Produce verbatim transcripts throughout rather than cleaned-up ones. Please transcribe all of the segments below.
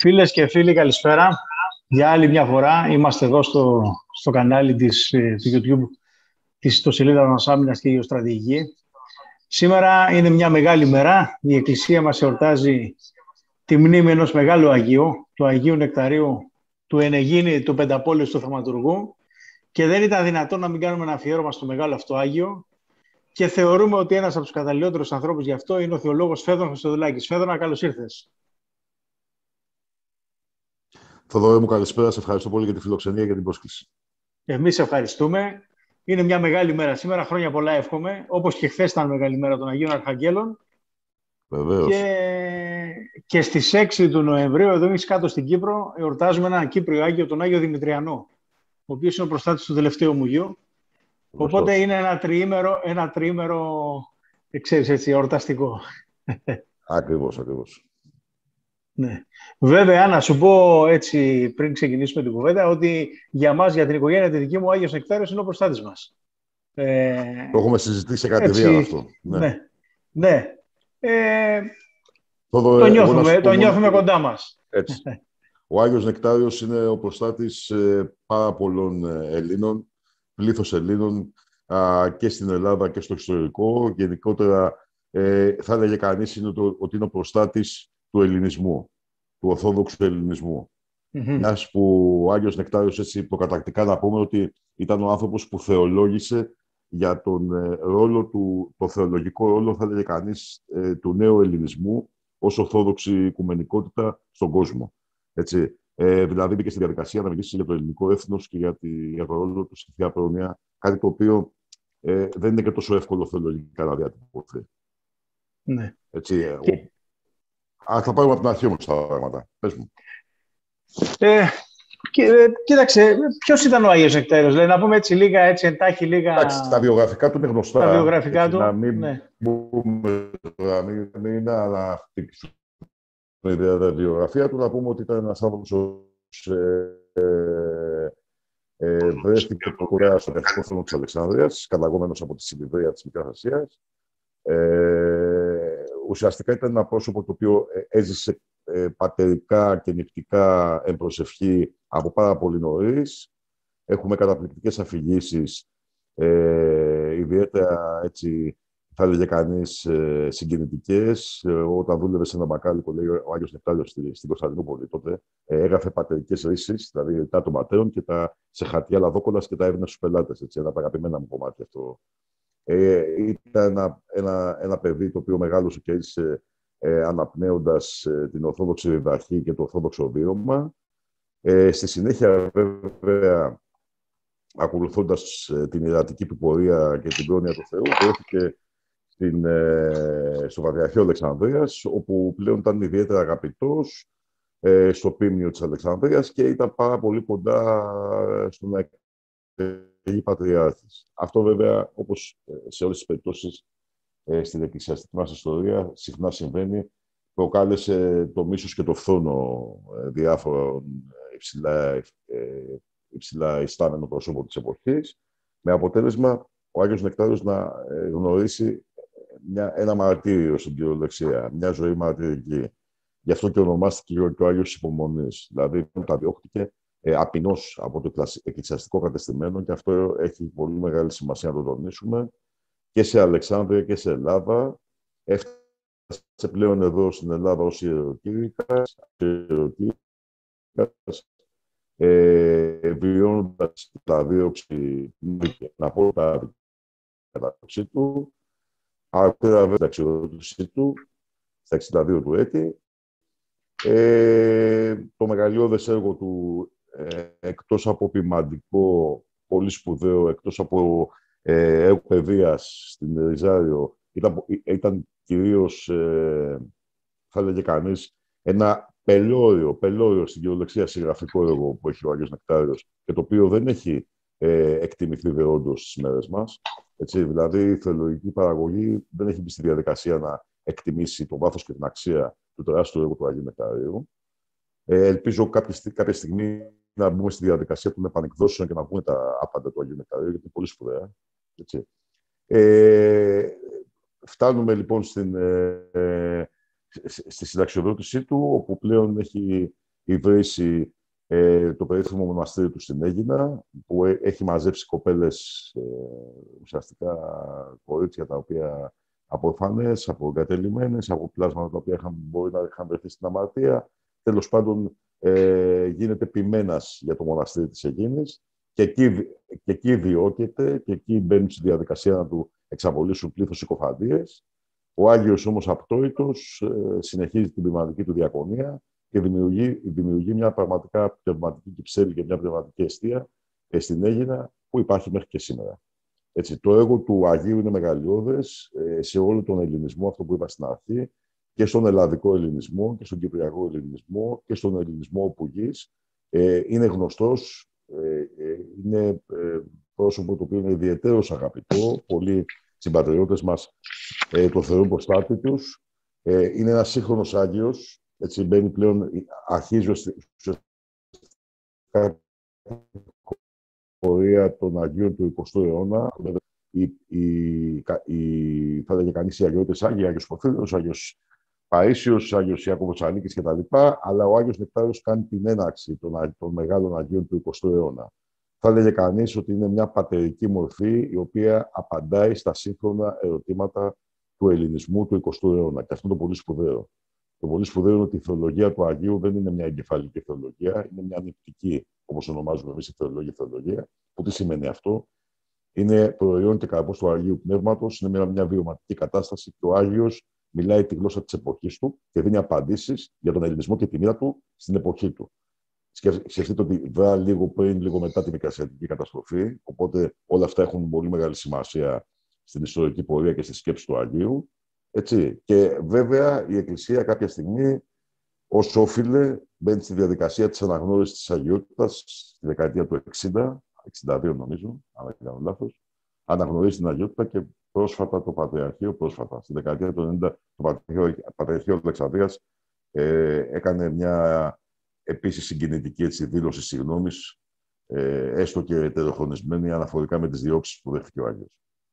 Φίλες και φίλοι, καλησπέρα. Για άλλη μια φορά είμαστε εδώ στο, στο κανάλι της, ε, του YouTube της ιστοσελίδας μας Άμυνας και Γεωστρατηγική. Σήμερα είναι μια μεγάλη μέρα. Η Εκκλησία μας εορτάζει τη μνήμη ενός μεγάλου Αγίου, του Αγίου Νεκταρίου, του Ενεγίνη, του Πενταπόλεως του Θαυματουργού, και δεν ήταν δυνατόν να μην κάνουμε ένα αφιέρωμα στο μεγάλο αυτό Άγιο, και θεωρούμε ότι ένας από τους καταλληλότερους ανθρώπους γι' αυτό είναι ο θεολόγος Φέδων Χριστοδουλάκης. Φέδωνα, καλώς ήρθες. Θοδωρέ μου, καλησπέρα. Σε ευχαριστώ πολύ για τη φιλοξενία και για την πρόσκληση. Εμείς ευχαριστούμε. Είναι μια μεγάλη μέρα σήμερα. Χρόνια πολλά εύχομαι. Όπως και χθες ήταν μεγάλη μέρα των Αγίων Αρχαγγέλων. Βεβαίως. Και, και στις έξι του Νοεμβρίου, εδώ εμείς κάτω στην Κύπρο, εορτάζουμε έναν Κύπριο Άγιο, τον Άγιο Δημητριανό, ο οποίος είναι ο προστάτης του τελευταίου Ομουγείου. Οπότε είναι ένα τριήμερο, ένα τριήμερο, ξέρεις, έτσι, εορταστικό. Ακριβώς, ακριβώς. Ναι. Βέβαια, να σου πω έτσι πριν ξεκινήσουμε την κουβέντα, ότι για μας, για την οικογένεια τη δική μου, ο Άγιος Νεκτάριος είναι ο προστάτης μας. Ε, το έχουμε συζητήσει κατηδίαν αυτό. Ναι. ναι. ναι. Ε, το, το νιώθουμε, το νιώθουμε μόνο... κοντά μας. Έτσι. Ο Άγιος Νεκτάριος είναι ο προστάτης ε, πάρα πολλών Ελλήνων, πλήθος Ελλήνων α, και στην Ελλάδα και στο εξωτερικό. Γενικότερα ε, θα έλεγε κανείς είναι το, ότι είναι ο προστάτης του ελληνισμού, του ορθόδοξου ελληνισμού. Mm-hmm. Μιας που ο Άγιος Νεκτάριος, έτσι προκαταρκτικά να πούμε ότι ήταν ο άνθρωπος που θεολόγησε για τον ε, ρόλο του, το θεολογικό ρόλο, θα έλεγε κανείς, ε, του νέου ελληνισμού ως ορθόδοξη οικουμενικότητα στον κόσμο. Έτσι. Ε, δηλαδή μπήκε στη διαδικασία να μιλήσει για το ελληνικό έθνος και για, τη, για το ρόλο του στη Θεία Πρόνοια, κάτι το οποίο ε, δεν είναι και τόσο εύκολο θεολογικά να διατυπωθεί. Ναι. Έτσι, και... ο... Α, θα πάρουμε από την αρχή όμως τα πράγματα. Πες μου. Ε, κοί, κοίταξε, ποιος ήταν ο Άγιος Νεκτάριος, δηλαδή, να πούμε έτσι λίγα, έτσι εντάχει λίγα... Εντάξει, τα βιογραφικά του είναι γνωστά. Τα βιογραφικά έτσι, του, να μην ναι. Μπούμε, να μην, μην είναι αναχτυπήσουμε τη βιογραφία του, να πούμε ότι ήταν ένας άνθρωπος ε, ε, ε, βρέθηκε το κουρέα στον Εθνικό Θρόνο της Αλεξανδρίας, καταγόμενος από τη Σιλιβρία της Μικράς Ασίας. Ε, ουσιαστικά ήταν ένα πρόσωπο το οποίο έζησε ε, πατερικά και νηπτικά εν προσευχή από πάρα πολύ νωρίς. Έχουμε καταπληκτικές αφηγήσεις, ε, ιδιαίτερα έτσι, θα έλεγε κανείς, ε, συγκινητικές. Ε, όταν δούλευε σε ένα μπακάλικο, λέει ο Άγιος Νεκτάριος στη, στην Κωνσταντινούπολη τότε, ε, έγραφε πατερικές ρίσεις, δηλαδή τα των ματέων και τα σε χαρτιά λαδόκολας και τα έδινε στους πελάτες. Έτσι, ένα από τα αγαπημένα μου κομμάτια αυτό. Ε, ήταν ένα, ένα, ένα παιδί το οποίο μεγάλωσε και έζησε ε, αναπνέοντας ε, την Ορθόδοξη διδαχή και το Ορθόδοξο βίωμα. Ε, στη συνέχεια, βέβαια, ακολουθώντας ε, την ιερατική του πορεία και την πρόνοια του Θεού, βρέθηκε στην, ε, στο Πατριαρχείο Αλεξανδρίας, όπου πλέον ήταν ιδιαίτερα αγαπητός ε, στο Πίμνιο της Αλεξανδρίας και ήταν πάρα πολύ κοντά στο να εκλεγεί πατριάρχης. Αυτό βέβαια, όπως σε όλες τις περιπτώσεις ε, στην εκκλησιαστική μας ιστορία, συχνά συμβαίνει, προκάλεσε το μίσος και το φθόνο ε, διάφορων υψηλά, ε, υψηλά ιστάμενων προσώπων της εποχής, με αποτέλεσμα ο Άγιος Νεκτάριος να ε, γνωρίσει μια, ένα μαρτύριο στην κυριολεξία, μια ζωή μαρτυρική. Γι' αυτό και ονομάστηκε και ο Άγιος Υπομονής. Δηλαδή, τα διώχτηκε ε, απεινώς από το εκκλησιαστικό κατεστημένο, και αυτό έχει πολύ μεγάλη σημασία να το τονίσουμε, και σε Αλεξάνδρεια και σε Ελλάδα. Έφτασε πλέον εδώ στην Ελλάδα ως ιεροκήρυκας, ε, βιώνοντας τα δίωξη, να πω τα κατάψη του, αργότερα βέβαια την αξιοδότησή του, στα εξήντα δύο του έτη. Ε, το μεγαλειώδες έργο του, ε, εκτός από ποιμαντικό, πολύ σπουδαίο, εκτός από ε, έργο παιδείας στην Ριζάριο, ήταν, ήταν κυρίως, ε, θα έλεγε κανείς, ένα πελώριο, πελώριο στην κυριολεξία συγγραφικό έργο που έχει ο Άγιος Νεκτάριος, και το οποίο δεν έχει ε, εκτιμηθεί δεόντως στις μέρες μας. Έτσι, δηλαδή, η θεολογική παραγωγή δεν έχει μπει στη διαδικασία να εκτιμήσει το βάθος και την αξία του τεράστιου έργου του Αγίου Νεκταρίου. Ε, ελπίζω κάποια, κάποια στιγμή να μπούμε στη διαδικασία των επανεκδόσεων και να πούμε τα άπαντα του Αγίου Νεκταρίου, γιατί είναι πολύ σπουδαία. Έτσι. Ε, φτάνουμε λοιπόν στην, ε, στη συνταξιοδότησή του, όπου πλέον έχει η Βρύση, ε, το περίφημο μοναστήρι του στην Αίγινα, που έχει μαζέψει κοπέλες, ε, ουσιαστικά κορίτσια τα οποία από ορφανές, από εγκατελειμμένες, από πλάσματα τα οποία είχαν, μπορεί να είχαν βρεθεί στην αμαρτία. Τέλος πάντων, ε, γίνεται ποιμένας για το μοναστήρι της Αιγίνης και εκεί, και εκεί διώκεται και εκεί μπαίνουν στη διαδικασία να του εξαβολήσουν πλήθος συκοφαντίες. Ο Άγιος όμως απτόητος ε, συνεχίζει την πνευματική του διακονία και δημιουργεί, δημιουργεί μια πραγματικά πνευματική κυψέλη και μια πνευματική αιστεία ε, στην Αίγινα που υπάρχει μέχρι και σήμερα. Έτσι, το έργο του Αγίου είναι μεγαλειώδες ε, σε όλο τον ελληνισμό, αυτό που είπα στην αρχή, και στον ελλαδικό ελληνισμό και στον κυπριακό ελληνισμό και στον ελληνισμό όπου γης. Ε, είναι γνωστός, ε, ε, είναι ε, πρόσωπο το οποίο είναι ιδιαιτέρως αγαπητό, πολλοί συμπατριώτες μας ε, το θεωρούν προστάτη τους. Ε, είναι ένας σύγχρονος Άγιος, έτσι μπαίνει πλέον, αρχίζει πορεία των Αγίων του εικοστού αιώνα. Η, η, η, θα έλεγε κανείς οι Αγιώτες Άγιοι, Άγιος Πορφύριος, Άγιος Παΐσιος, Άγιος Ιάκωβος Αλίκης κτλ. Αλλά ο Άγιος Νεκτάριος κάνει την έναρξη των, των μεγάλων Αγίων του εικοστού αιώνα. Θα έλεγε κανείς ότι είναι μια πατερική μορφή η οποία απαντάει στα σύγχρονα ερωτήματα του ελληνισμού του εικοστού αιώνα. Και αυτό είναι το πολύ σπουδαίο. Το πολύ σπουδαίο είναι ότι η θεολογία του Αγίου δεν είναι μια εγκεφαλική θεολογία, είναι μια νηπτική, όπως ονομάζουμε εμείς η θεολόγια θεολογία. Που τι σημαίνει αυτό? Είναι προϊόν και καρπός του Αγίου Πνεύματος, είναι μια, μια βιωματική κατάσταση και ο Άγιος μιλάει τη γλώσσα της εποχής του και δίνει απαντήσεις για τον ελληνισμό και τη μοίρα του στην εποχή του. Σκεφτείτε ότι βρά λίγο πριν, λίγο μετά τη Μικρασιατική καταστροφή, οπότε όλα αυτά έχουν πολύ μεγάλη σημασία στην ιστορική πορεία και στη σκέψη του Αγίου. Έτσι. Και βέβαια η Εκκλησία κάποια στιγμή, ως όφιλε, μπαίνει στη διαδικασία της αναγνώρισης της αγιότητας στη δεκαετία του εξήντα, εξήντα δύο νομίζω, αν δεν κάνω λάθος, αναγνωρίζει την αγιότητα και πρόσφατα το Πατριαρχείο, πρόσφατα, στη δεκαετία του ενενήντα, το Πατριαρχείο, Πατριαρχείο Αλεξανδρίας ε, έκανε μια επίσης συγκινητική έτσι, δήλωση συγγνώμης, ε, έστω και τεροχρονισμένη, αναφορικά με τις διώξεις που δέχτηκε ο Άγιος.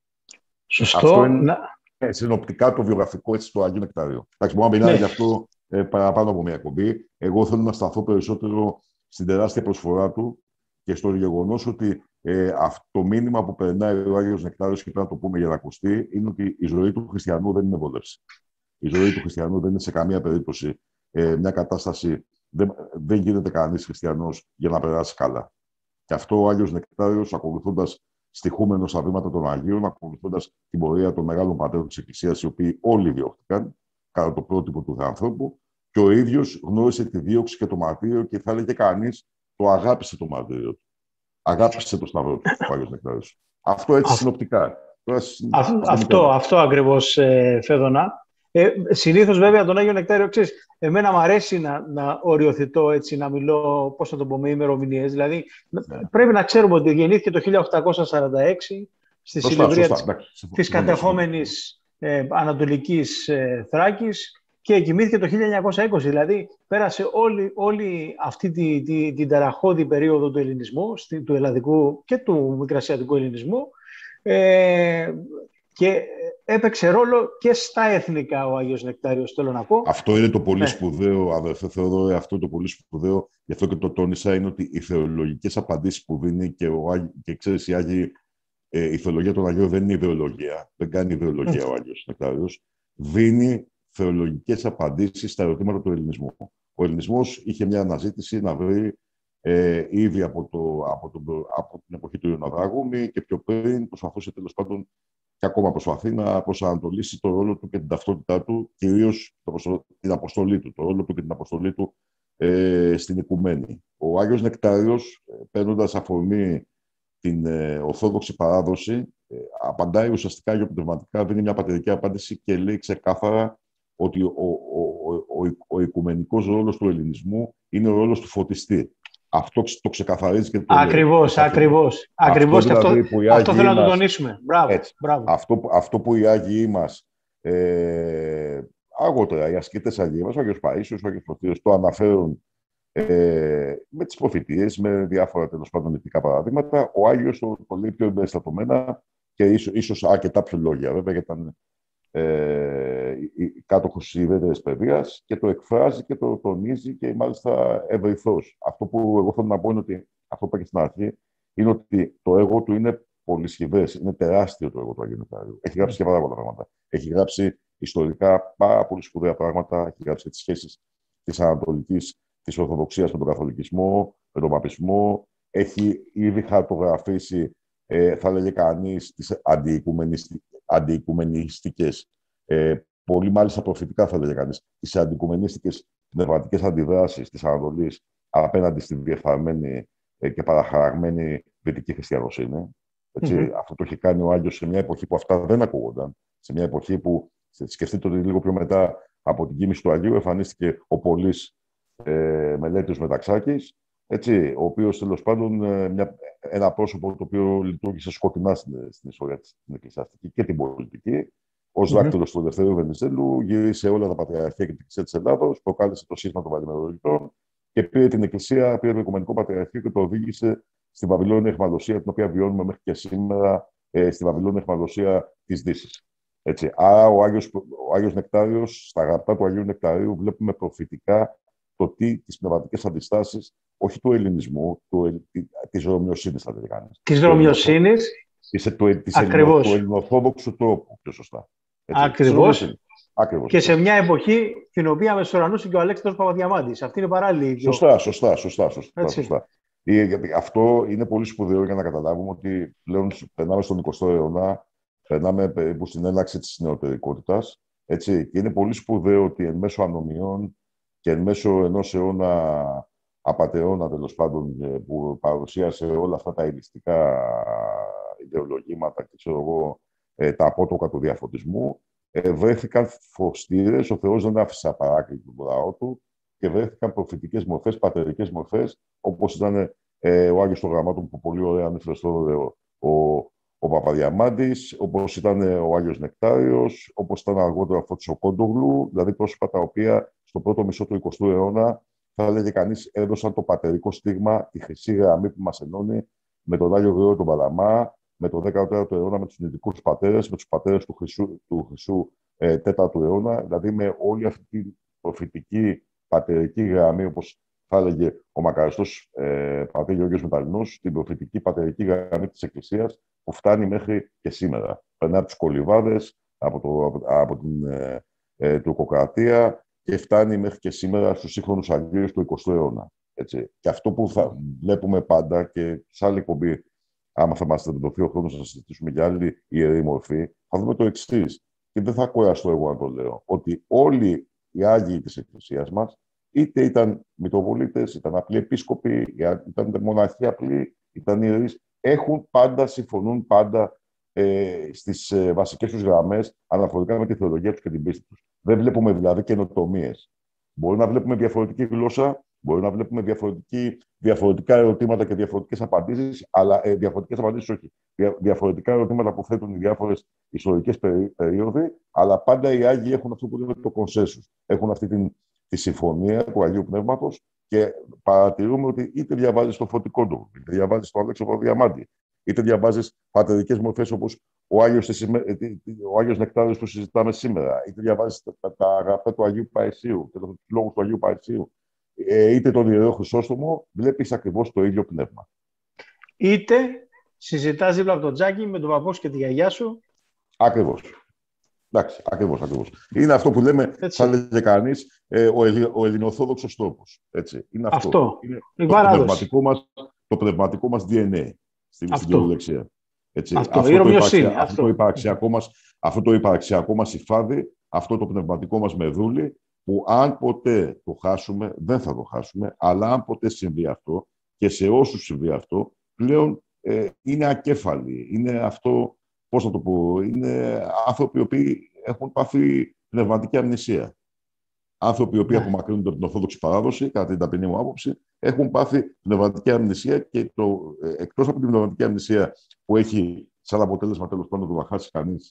Σωστό. Αυτό είναι ε, συνοπτικά το βιογραφικό έτσι, του Αγίου Νεκτάριου. Εντάξει, μπορούμε να μιλάμε γι' αυτό ε, παραπάνω από μια εκπομπή. Εγώ θέλω να σταθώ περισσότερο στην τεράστια προσφορά του και στο γεγονός ότι ε, αυτό το μήνυμα που περνάει ο Άγιος Νεκτάριος, και πρέπει να το πούμε για να ακουστεί, είναι ότι η ζωή του χριστιανού δεν είναι βόλευση. Η ζωή του χριστιανού δεν είναι σε καμία περίπτωση ε, μια κατάσταση. Δεν, δεν γίνεται κανείς χριστιανός για να περάσει καλά. Και αυτό ο Άγιος Νεκτάριος, ακολουθώντας στοιχούμενο στα βήματα των Αγίων, ακολουθώντας την πορεία των μεγάλων πατέρων της Εκκλησίας, οι οποίοι όλοι διώχτηκαν κατά το πρότυπο του ανθρώπου, και ο ίδιος γνώρισε τη δίωξη και το μαρτύριο και θα έλεγε κανείς το αγάπησε το μαρτύριο του. Αγάπησε το σταυρό του ο Άγιος Νεκτάριος. Αυτό έτσι συνοπτικά. Αυτό, αυτό, αυτό ακριβώς, ε, Φέδωνα. Ε, συνήθως, βέβαια, τον Άγιο Νεκτάριο, ξέρεις, εμένα μου αρέσει να, να οριοθετώ, έτσι, να μιλώ, πώς να το πω, με ημερομηνίες. Δηλαδή, ναι. πρέπει να ξέρουμε ότι γεννήθηκε το χίλια οκτακόσια σαράντα έξι στη Συλληβρία της, της κατεχόμενης ε, Ανατολικής ε, Θράκης και κοιμήθηκε το χίλια εννιακόσια είκοσι. Δηλαδή, πέρασε όλη, όλη αυτή τη, τη, την ταραχώδη περίοδο του ελληνισμού, του ελλαδικού και του μικρασιατικού ελληνισμού, ε, και έπαιξε ρόλο και στα εθνικά ο Άγιος Νεκτάριος, θέλω να πω. Αυτό είναι το πολύ ναι. σπουδαίο, αδερφέ Θεόδωρε, αυτό το πολύ σπουδαίο, γι' αυτό και το τόνισα, είναι ότι οι θεολογικές απαντήσεις που δίνει και, ο, και ξέρεις, οι Άγιοι, ε, η θεολογία των Αγίων δεν είναι ιδεολογία, δεν κάνει ιδεολογία ο Άγιος Νεκτάριος, δίνει θεολογικές απαντήσεις στα ερωτήματα του ελληνισμού. Ο ελληνισμός είχε μια αναζήτηση να βρει ε, ήδη από, το, από, το, από την εποχή του Ιωναδράγουμη και πιο πριν προσπαθούσε τέλος πάντων και ακόμα προσπαθεί να προσανατολίσει το ρόλο του και την ταυτότητά του, κυρίως την αποστολή του, το ρόλο του και την αποστολή του ε, στην οικουμένη. Ο Άγιος Νεκτάριος, παίρνοντας αφορμή την ε, ορθόδοξη παράδοση, ε, απαντάει ουσιαστικά γεωπνευματικά, δίνει μια πατερική απάντηση και λέει ξεκάθαρα ότι ο, ο, ο, ο, ο οικουμενικός ρόλος του ελληνισμού είναι ο ρόλος του φωτιστή. Αυτό το ξεκαθαρίζει και το λέει. Ακριβώς, ακριβώς. Ακριβώς, αυτό, δηλαδή, αυτό, αυτό θέλω να το τονίσουμε. Μπράβο, έτσι, μπράβο. Αυτό, αυτό που οι Άγιοι μας, ε, αργότερα οι ασκητές Άγιοι μας, ο Άγιος Παΐσιος, ο Άγιος Πορφύριος, το αναφέρουν ε, με τις προφητείες, με διάφορα τέλος πάντων ηθικά παραδείγματα. Ο Άγιος το, το λέει πιο εμπεριστατωμένα και ίσως, ίσως αρκετά πιο λόγια, βέβαια, γιατί ήταν ε, κάτοχος της ιδιαίτερης παιδείας και το εκφράζει και το τονίζει και μάλιστα ευρυθώς. Αυτό που εγώ θέλω να πω είναι ότι, αυτό που είπα και στην αρχή, είναι ότι το έργο του είναι πολυσχηδές, είναι τεράστιο το έργο του Αγίου Νεκτάριου. Έχει γράψει και πάρα πολλά πράγματα. Έχει γράψει ιστορικά πάρα πολύ σπουδαία πράγματα, έχει γράψει και τις σχέσεις της Ανατολικής, της Ορθοδοξίας με τον Καθολικισμό, με τον Παπισμό. Έχει ήδη χαρτογραφήσει, ε, θα λέγε κανείς, τις αντιοικουμενιστικές, ε, πολύ μάλιστα προφητικά θα λέγε κανείς, τις αντιοικουμενιστικές πνευματικές αντιδράσεις της Ανατολής απέναντι στην διεφθαρμένη ε, και παραχαραγμένη δυτική χριστιανοσύνη. Mm-hmm. Αυτό το έχει κάνει ο Άγιος σε μια εποχή που αυτά δεν ακούγονταν. Σε μια εποχή που, σκεφτείτε ότι λίγο πιο μετά από την κοίμηση του Αγίου, εμφανίστηκε ο Πολύς ε, Μελέτης Μεταξάκης, έτσι, ο οποίος τέλος πάντων ε, μια, ένα πρόσωπο το οποίο λειτουργήσε σκοτεινά στην, στην ιστορία της εκκλησιαστική και την πολιτική. Ως mm-hmm. δάκτυλος του Ελευθερίου Βενιζέλου, γύρισε όλα τα πατριαρχία και την Εκκλησία της Ελλάδος, προκάλεσε το σύστημα των Βαλιμερολογητών και πήρε την Εκκλησία, πήρε το Οικουμενικό Πατριαρχείο και το οδήγησε στη Βαβυλώνια αιχμαλωσία, την οποία βιώνουμε μέχρι και σήμερα, ε, στη Βαβυλώνια αιχμαλωσία της Δύσης. Έτσι. Άρα, ο Άγιος, ο Άγιος Νεκτάριος, στα γραπτά του Αγίου Νεκταρίου, βλέπουμε προφητικά το τι, τις πνευματικές αντιστάσεις, όχι του ελληνισμού, του, της Ρωμιοσύνης, θα λέγαμε. Της Ρωμιοσύνης. Του ελληνοορθόδοξου τρόπου, πιο σωστά. Ακριβώς. Ακριβώς. Και σε μια εποχή την οποία μεσουρανούσε και ο Αλέξανδρος Παπαδιαμάντης. Αυτή είναι παράλληλη. Σωστά, σωστά, σωστά, σωστά, σωστά. Αυτό είναι πολύ σπουδαίο για να καταλάβουμε ότι πλέον περνάμε στον εικοστό αιώνα, περνάμε περίπου στην έναρξη της νεωτερικότητας. Έτσι, και είναι πολύ σπουδαίο ότι εν μέσω ανομιών και εν μέσω ενός αιώνα απατεώνα, τέλος πάντων, που παρουσίασε όλα αυτά τα ελιστικά ιδεολογήματα και ξέρω εγώ, τα απότοκα του διαφωτισμού, βρέθηκαν φωστήρες, ο Θεός δεν άφησε απαράκλητο τον λαό του και βρέθηκαν προφητικές μορφές, πατερικές μορφές, όπως ήταν ε, ο Άγιος των Γραμμάτων, που πολύ ωραία ανέφερε στο ο, ο Παπαδιαμάντης, όπως ήταν ο Άγιος Νεκτάριος, όπως ήταν αργότερα ο Φώτης ο Κόντογλου, δηλαδή πρόσωπα τα οποία στο πρώτο μισό του εικοστού αιώνα, θα έλεγε κανείς, έδωσαν το πατερικό στίγμα, τη χρυσή γραμμή που μας ενώνει με τον Άγιο Γρηγόριο τον Παλαμά, με το δέκατο τέταρτο αιώνα, με τους νηδικούς πατέρες, με τους πατέρες του Χρυσού, του χρυσού ε, τέταρτου αιώνα, δηλαδή με όλη αυτή την προφητική πατερική γραμμή, όπως θα έλεγε ο μακαριστός ε, πατέρ Γεώργιος Μεταλλινός, την προφητική πατερική γραμμή της Εκκλησίας, που φτάνει μέχρι και σήμερα. Περνάει από τους Κολυβάδες, από, το, από, από την ε, ε, τουρκοκρατία και φτάνει μέχρι και σήμερα στους σύγχρονους Αγίους του εικοστού αιώνα. Έτσι. Και αυτό που θα βλέπουμε πάντα και σε άλλη εκπομπή, άμα θα μας δοθεί ο χρόνος να συζητήσουμε για άλλη ιερή μορφή, θα δούμε το εξής. Και δεν θα κουραστώ εγώ να το λέω. Ότι όλοι οι Άγιοι της Εκκλησίας μας, είτε ήταν μητροπολίτες, ήταν απλοί επίσκοποι, ήταν μοναχοί απλοί, ήταν ιερείς, έχουν πάντα, συμφωνούν πάντα ε, στις ε, βασικές τους γραμμές αναφορικά με τη θεολογία τους και την πίστη τους. Δεν βλέπουμε δηλαδή καινοτομίες. Μπορεί να βλέπουμε διαφορετική γλώσσα, μπορεί να βλέπουμε διαφορετικά ερωτήματα και διαφορετικές απαντήσεις, αλλά ε, διαφορετικές απαντήσεις όχι. Δια, διαφορετικά ερωτήματα που θέτουν οι διάφορες ιστορικές περί, περίοδοι, αλλά πάντα οι Άγιοι έχουν αυτό που λέμε το consensus. Έχουν αυτή την, τη συμφωνία του Αγίου Πνεύματος και παρατηρούμε ότι είτε διαβάζεις το Φωτικό του, είτε διαβάζεις το Αλέξανδρο Παπαδιαμάντη, είτε διαβάζεις πατερικές μορφές όπως ο Άγιος, ο Άγιος Νεκτάριος που συζητάμε σήμερα, είτε διαβάζεις τα, τα αγάπη του Αγίου Παϊσίου και τους λόγους του Αγίου Παϊσίου, είτε τον Ιερό Χρυσόστομο, βλέπεις ακριβώς το ίδιο πνεύμα. Είτε συζητάς δίπλα από τον Τζάκη με τον παππού και τη γιαγιά σου. Ακριβώς. Εντάξει, ακριβώς, ακριβώς. Είναι αυτό που λέμε, έτσι, θα λέγε κανείς, ε, ο, Ελλη, ο ελληνοορθόδοξος τρόπος. Έτσι. Είναι αυτό. αυτό. Είναι το, πνευματικό μας, το πνευματικό μας ντι εν έι στην κυριολεξία. Αυτό, αυτό, αυτό, το υπαρξια, αυτό. αυτό το υπαρξιακό μας, αυτό το υπαρξιακό μας υφάδι, αυτό το πνευματικό μας μεδούλι, που αν ποτέ το χάσουμε, δεν θα το χάσουμε, αλλά αν ποτέ συμβεί αυτό, και σε όσους συμβεί αυτό, πλέον ε, είναι ακέφαλοι. Είναι αυτό, πώς θα το πω, είναι άνθρωποι οι οποίοι έχουν πάθει πνευματική αμνησία. Άνθρωποι οι οποίοι yeah. απομακρύνονται από την Ορθόδοξη παράδοση, κατά την ταπεινή μου άποψη, έχουν πάθει πνευματική αμνησία και το, ε, εκτός από την πνευματική αμνησία που έχει σαν αποτέλεσμα τέλος πάντων το να χάσει κανείς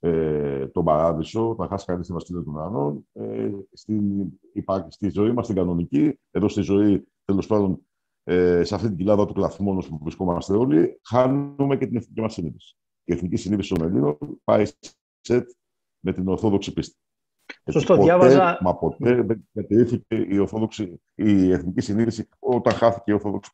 ε, τον παράδεισο, να χάσει κανείς την βασιλεία των ουρανών, ε, στην, στη ζωή μας, την κανονική, εδώ στη ζωή τέλος πάντων, ε, σε αυτή την κοιλάδα του κλαθμόνος που βρισκόμαστε όλοι, χάνουμε και την εθνική μας συνείδηση. Η εθνική συνείδηση των Ελλήνων πάει σε με την Ορθόδοξη πίστη. Σωστό, ποτέ, διάβαζα... Μα ποτέ δεν διατηρήθηκε η, Ορθόδοξη, η εθνική συνείδηση όταν χάθηκε η Ορθόδοξη.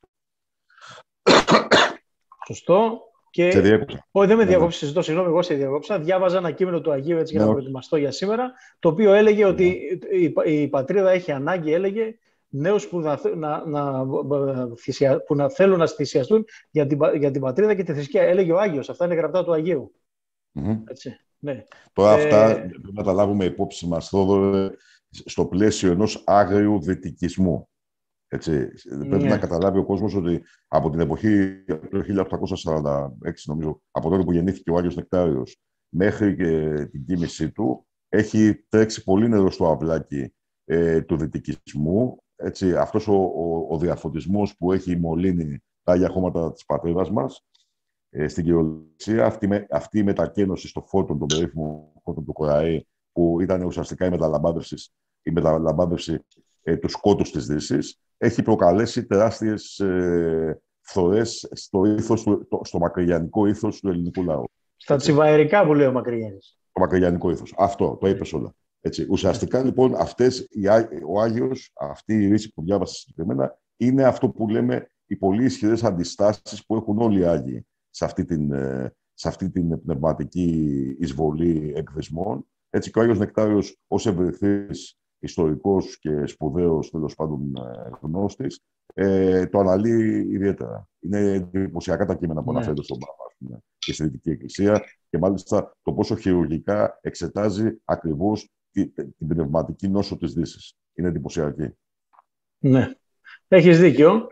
Σωστό. Και... Σε διέκοψα. Όχι, δεν με Ναι, διακόψεις, ζητώ συγγνώμη, εγώ σε διακόψα. Διάβαζα ένα κείμενο του Αγίου έτσι για ναι, να όχι. προετοιμαστώ για σήμερα, το οποίο έλεγε Ναι. ότι η, η πατρίδα έχει ανάγκη, έλεγε, νέους που να, να, να, θυσια, που να θέλουν να θυσιαστούν για την, για την πατρίδα και τη θρησκεία. Έλεγε ο Άγιος. Αυτά είναι γραπτά του Αγίου. Mm-hmm. Έτσι, ναι. Τώρα ε... αυτά πρέπει να τα λάβουμε υπόψη μας, Θόδωρε, στο πλαίσιο ενός άγριου δυτικισμού. Έτσι. Ναι. Πρέπει να καταλάβει ο κόσμος ότι από την εποχή του χίλια οκτακόσια σαράντα έξι, νομίζω, από τότε που γεννήθηκε ο Άγιος Νεκτάριος, μέχρι και την κοίμησή του, έχει τρέξει πολύ νερό στο αυλάκι ε, του δυτικισμού. Έτσι. Αυτός ο, ο, ο διαφωτισμός που έχει μολύνει τα άγια χώματα της πατρίδας μας, ε, στην κυριολεξία, αυτή, αυτή η μετακαίνωση στο φώτον, τον περίφημο φώτον του Κοραή, που ήταν ουσιαστικά η μεταλαμπάδευση, η μεταλαμπάδευση ε, του σκότους της Δύσης, έχει προκαλέσει τεράστιες ε, φθορές στο, ήθος, το, στο μακρυγιανικό ήθος του ελληνικού λαού. Στα τσιβαερικά που λέει ο Μακρυγιάννης. Το μακρυγιανικό ήθος. Αυτό, το είπες όλα. Έτσι. Ουσιαστικά, λοιπόν, αυτές, ο Άγιος, αυτή η ρίση που διάβασα συγκεκριμένα, είναι αυτό που λέμε οι πολύ ισχυρές αντιστάσεις που έχουν όλοι οι Άγιοι σε αυτή την, σε αυτή την πνευματική εισβολή εκδεσμών. Έτσι, και ο Άγιος Νεκτάριος, ως ευρυθής ιστορικός και σπουδαίος, τέλος πάντων, γνώστης, ε, το αναλύει ιδιαίτερα. Είναι εντυπωσιακά τα κείμενα που ναι. αναφέρεται στον Πάπα και στη Δυτική Εκκλησία, και μάλιστα το πόσο χειρουργικά εξετάζει ακριβώς την, την πνευματική νόσο της Δύσης. Είναι εντυπωσιακή. Ναι, έχεις δίκιο.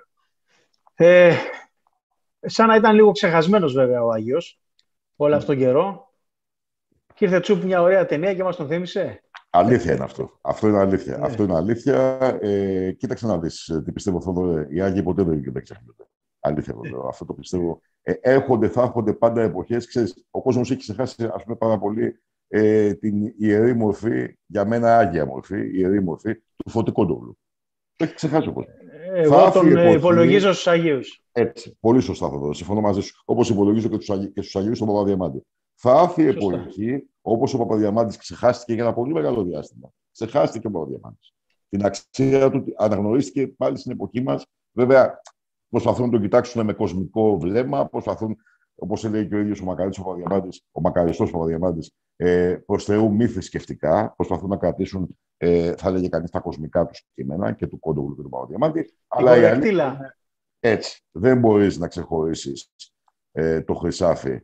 Ε, σαν να ήταν λίγο ξεχασμένος βέβαια ο Άγιος όλο αυτόν τον καιρό. Και ήρθε τσουπ μια ωραία ταινία και μας τον θύμισε. Αλήθεια είναι αυτό. Αυτό είναι αλήθεια. Ναι. Αυτό είναι αλήθεια. Ε, κοίταξε να δεις τι πιστεύω, Θόδωρε. Οι Άγιοι ποτέ δεν ξεχνιούνται. Αλήθεια βέβαια. Ναι. Αυτό το πιστεύω. Ε, έρχονται, θα έρχονται πάντα εποχές. Ξέρεις, ο κόσμος έχει ξεχάσει, ας πούμε, πάρα πολύ ε, την ιερή μορφή, για μένα άγια μορφή, ιερή μορφή του Φωτικόντογλου. Το έχει ξεχάσει ο κόσμος. Εγώ τον εποχή... υπολογίζω στους Αγίους. Έτσι. Πολύ σωστά, Θόδωρε. Συμφωνώ μαζί σου. Όπως υπολογίζω και, τους, και στους Αγίους τον Παπαδιαμάντη. Θα έρθει η εποχή, όπως ο Παπαδιαμάντης ξεχάστηκε για ένα πολύ μεγάλο διάστημα. Ξεχάστηκε ο Παπαδιαμάντης. Την αξία του αναγνωρίστηκε πάλι στην εποχή μας. Βέβαια, προσπαθούν να τον κοιτάξουν με κοσμικό βλέμμα, προσπαθούν, όπως λέει και ο ίδιος ο Μακαρίτης ο Παπαδιαμάντης, ο Μακαριστός Παπαδιαμάντης, ε, προς Θεού μη θρησκευτικά, προσπαθούν να κρατήσουν, ε, θα λέγε κανείς, τα κοσμικά του κείμενα και του Κόντογλου και του Παπαδιαμάντη. Αλλά η αλήθεια, έτσι, δεν μπορείς να ξεχωρίσεις ε, το χρυσάφι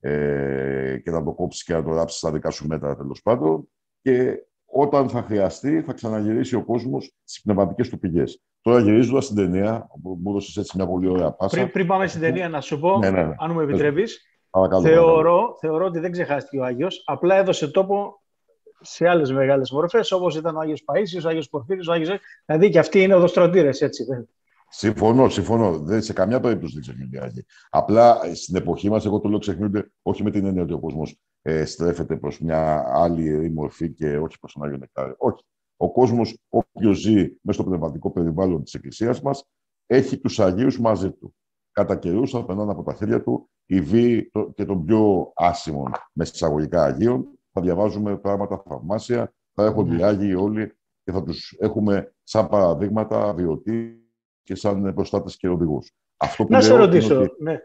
Ε, και να το κόψεις και να το ράψεις στα δικά σου μέτρα, τέλος πάντων. Και όταν θα χρειαστεί, θα ξαναγυρίσει ο κόσμος στις πνευματικές του πηγές. Τώρα, γυρίζοντας στην ταινία, μου έδωσες έτσι μια πολύ ωραία πάσα. Πριν, πριν πάμε στην ταινία, να σου πω, ναι, ναι, ναι. αν μου επιτρέπεις, παρακαλώ, θεωρώ, παρακαλώ. θεωρώ ότι δεν ξεχάστηκε ο Άγιος, απλά έδωσε τόπο σε άλλες μεγάλες μορφές, όπως ήταν ο Άγιος Παΐσιος, ο Άγιος Πορφύριος, ο Άγιος... δηλαδή και αυτοί είναι οδοστρωτήρες, έτσι. Συμφωνώ, συμφωνώ. Δεν, σε καμιά περίπτωση δεν ξεχνιούνται οι Άγιοι. Απλά στην εποχή μας, εγώ το λέω ξεχνιούνται όχι με την έννοια ότι ο κόσμος ε, στρέφεται προς μια άλλη ιερή μορφή και όχι προς τον Άγιο Νεκτάριο. Όχι. Ο κόσμος, όποιος ζει μέσα στο πνευματικό περιβάλλον της Εκκλησίας μας, έχει τους Αγίους μαζί του. Κατά καιρούς θα περνάνε από τα χέρια του οι βίοι και των πιο άσημων με εισαγωγικά Αγίων. Θα διαβάζουμε πράγματα θαυμάσια, θα έρχονται οι Άγιοι όλοι και θα τους έχουμε σαν παραδείγματα βιωτή και σαν προστάτες και οδηγούς. Αυτό που να σε ρωτήσω, ότι, ναι.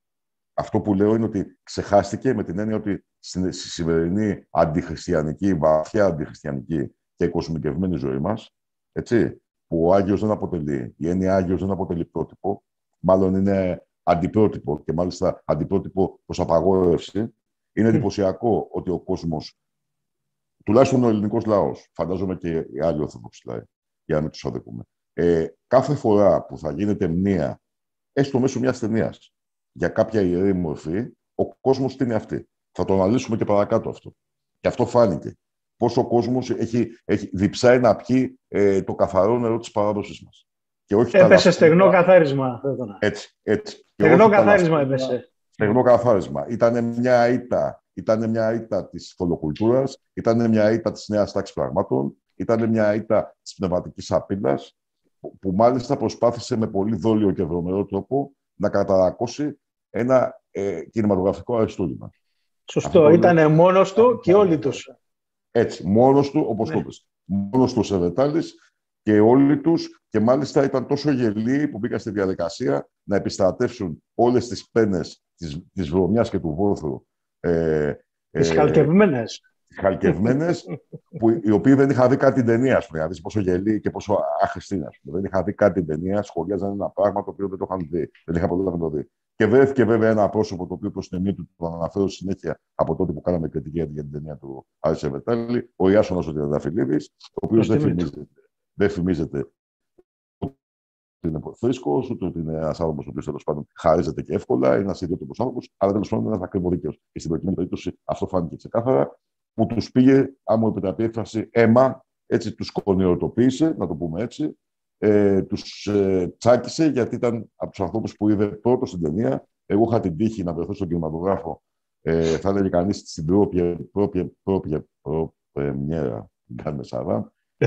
Αυτό που λέω είναι ότι ξεχάστηκε με την έννοια ότι στη σημερινή αντιχριστιανική, βαθιά αντιχριστιανική και κοσμικευμένη ζωή μας, έτσι, που ο Άγιος δεν αποτελεί, η έννοια Άγιος δεν αποτελεί πρότυπο, μάλλον είναι αντιπρότυπο και μάλιστα αντιπρότυπο προς απαγόρευση, είναι εντυπωσιακό mm. ότι ο κόσμος, τουλάχιστον ο ελληνικός λαός, φαντάζομαι και οι άλλοι Ορθόδοξοι λαοί, για να μην τους αδικούμε, Ε, κάθε φορά που θα γίνεται μνήα, έστω μέσω μιας ταινίας, για κάποια ιερή μορφή, ο κόσμος τι είναι αυτή. Θα το αναλύσουμε και παρακάτω αυτό. Και αυτό φάνηκε. Πώς ο κόσμος έχει, έχει διψάει να πιει ε, το καθαρό νερό της παράδοσης μας. Και όχι έπεσε στεγνό καθάρισμα. Έτσι, έτσι. Στεγνό καθάρισμα έπεσε. Στεγνό καθάρισμα. Ήτανε μια ήττα, ήτανε μια ήττα της θολοκουλτούρας, ήτανε μια ήττα της νέας τάξης πραγμάτων, ήτανε μια ήττα της πνευματικής απειλής, που μάλιστα προσπάθησε με πολύ δόλιο και βρωμερό τρόπο να καταρακώσει ένα ε, κινηματογραφικό αριστούργημα. Σωστό. Ήταν μόνος του και όλοι τους. Έτσι, μόνος του, όπως ναι. το πες. Μόνος του ο Σερετάλης και όλοι τους, και μάλιστα ήταν τόσο γελοί που μπήκαν στη διαδικασία να επιστρατεύσουν όλες τις πένες της, της βρωμιάς και του βόθρου. Ε, τις ε, χαλκευμένες. Τις χαλκευμένες, που, οι οποίοι δεν είχαν δει κάτι την ταινία, ας πούμε, να δεις πόσο γελοί και πόσο άχρηστοι είναι. Δεν είχαν δει κάτι την ταινία, σχολιάζαν ένα πράγμα το οποίο δεν το είχαν δει. Δεν είχαν προλάβει να το δει. Και βρέθηκε βέβαια ένα πρόσωπο το οποίο προς τιμή του το αναφέρω συνέχεια από τότε που κάναμε κριτική για την ταινία του Άρη Σερετάλη, ο Ιάσονας ο Τριανταφυλλίδης, ο οποίος δεν φημίζεται. Δεν φημίζεται ότι είναι φρίσκος, ούτε ότι είναι ένας άνθρωπος ο οποίος τέλος πάντων χαρίζεται και εύκολα, είναι ένας ιδιότυπος άνθρωπος, αλλά τέλος πάντων είναι ένας ακριβοδίκαιος. Και στην προκειμένη περίπτωση αυτό φάνηκε ξεκάθαρα, που τους πήγε, αν μου επιτραπεί η έκφραση, αίμα, έτσι τους κονιορτοποίησε, να το πούμε έτσι, ε, τους ε, τσάκισε, γιατί ήταν από τους ανθρώπους που είδε πρώτο στην ταινία. Εγώ είχα την τύχη να βρεθώ στον κινηματογράφο, ε, θα έλεγε κανείς στην πρόπια πρεμιέρα, την κάνουμε Σαράμ,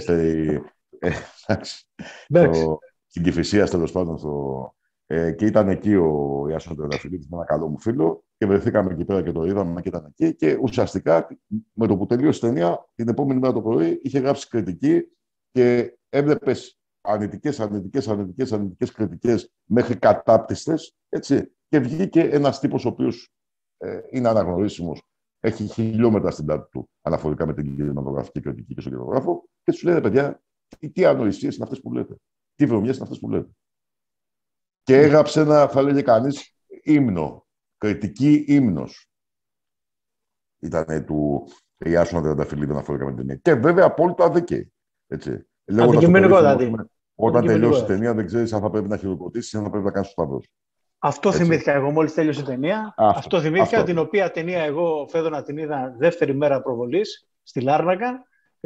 στην Κηφισίας, τέλος πάντων, στο, ε, και ήταν εκεί ο Ιάσονας Τριανταφυλλίδης με ένα καλό μου φίλο και βρεθήκαμε εκεί πέρα και το είδαμε και ήταν εκεί και ουσιαστικά με το που τελείωσε η ταινία, την επόμενη μέρα το πρωί είχε γράψει κριτική και έβλεπες αρνητικές, αρνητικές, αρνητικές, αρνητικές κριτικές μέχρι κατάπτυστες, έτσι, και βγήκε ένας τύπος ο οποίος ε, είναι αναγνωρίσιμος, έχει χιλιόμετρα στην πλάτη του αναφορικά με την κινηματογραφική κριτική και στον κινηματογράφο και σου λένε, παιδιά, τι ανοησίες είναι αυτές που λέτε, τι βρωμιές είναι αυτές που λέτε. Και έγραψε ένα, θα λέγε κανείς, ύμνο, κριτική ύμνος. Ήταν του Ιάσονα Τριανταφυλλίδη αναφορικά με την ταινία. Και βέβαια απόλυτο αδίκαιη. Αντικειμενικό δηλαδή. Όταν τελειώσει η ταινία, δεν ξέρεις αν θα πρέπει να χειροκροτήσεις ή αν θα πρέπει να κάνεις το σταυρό. Αυτό έτσι. Θυμήθηκα εγώ μόλις τέλειωσε η ταινία. Αυτό, αυτό θυμήθηκα, αυτό. Την οποία ταινία εγώ φέτο να την είδα δεύτερη μέρα προβολής στη Λάρνακα.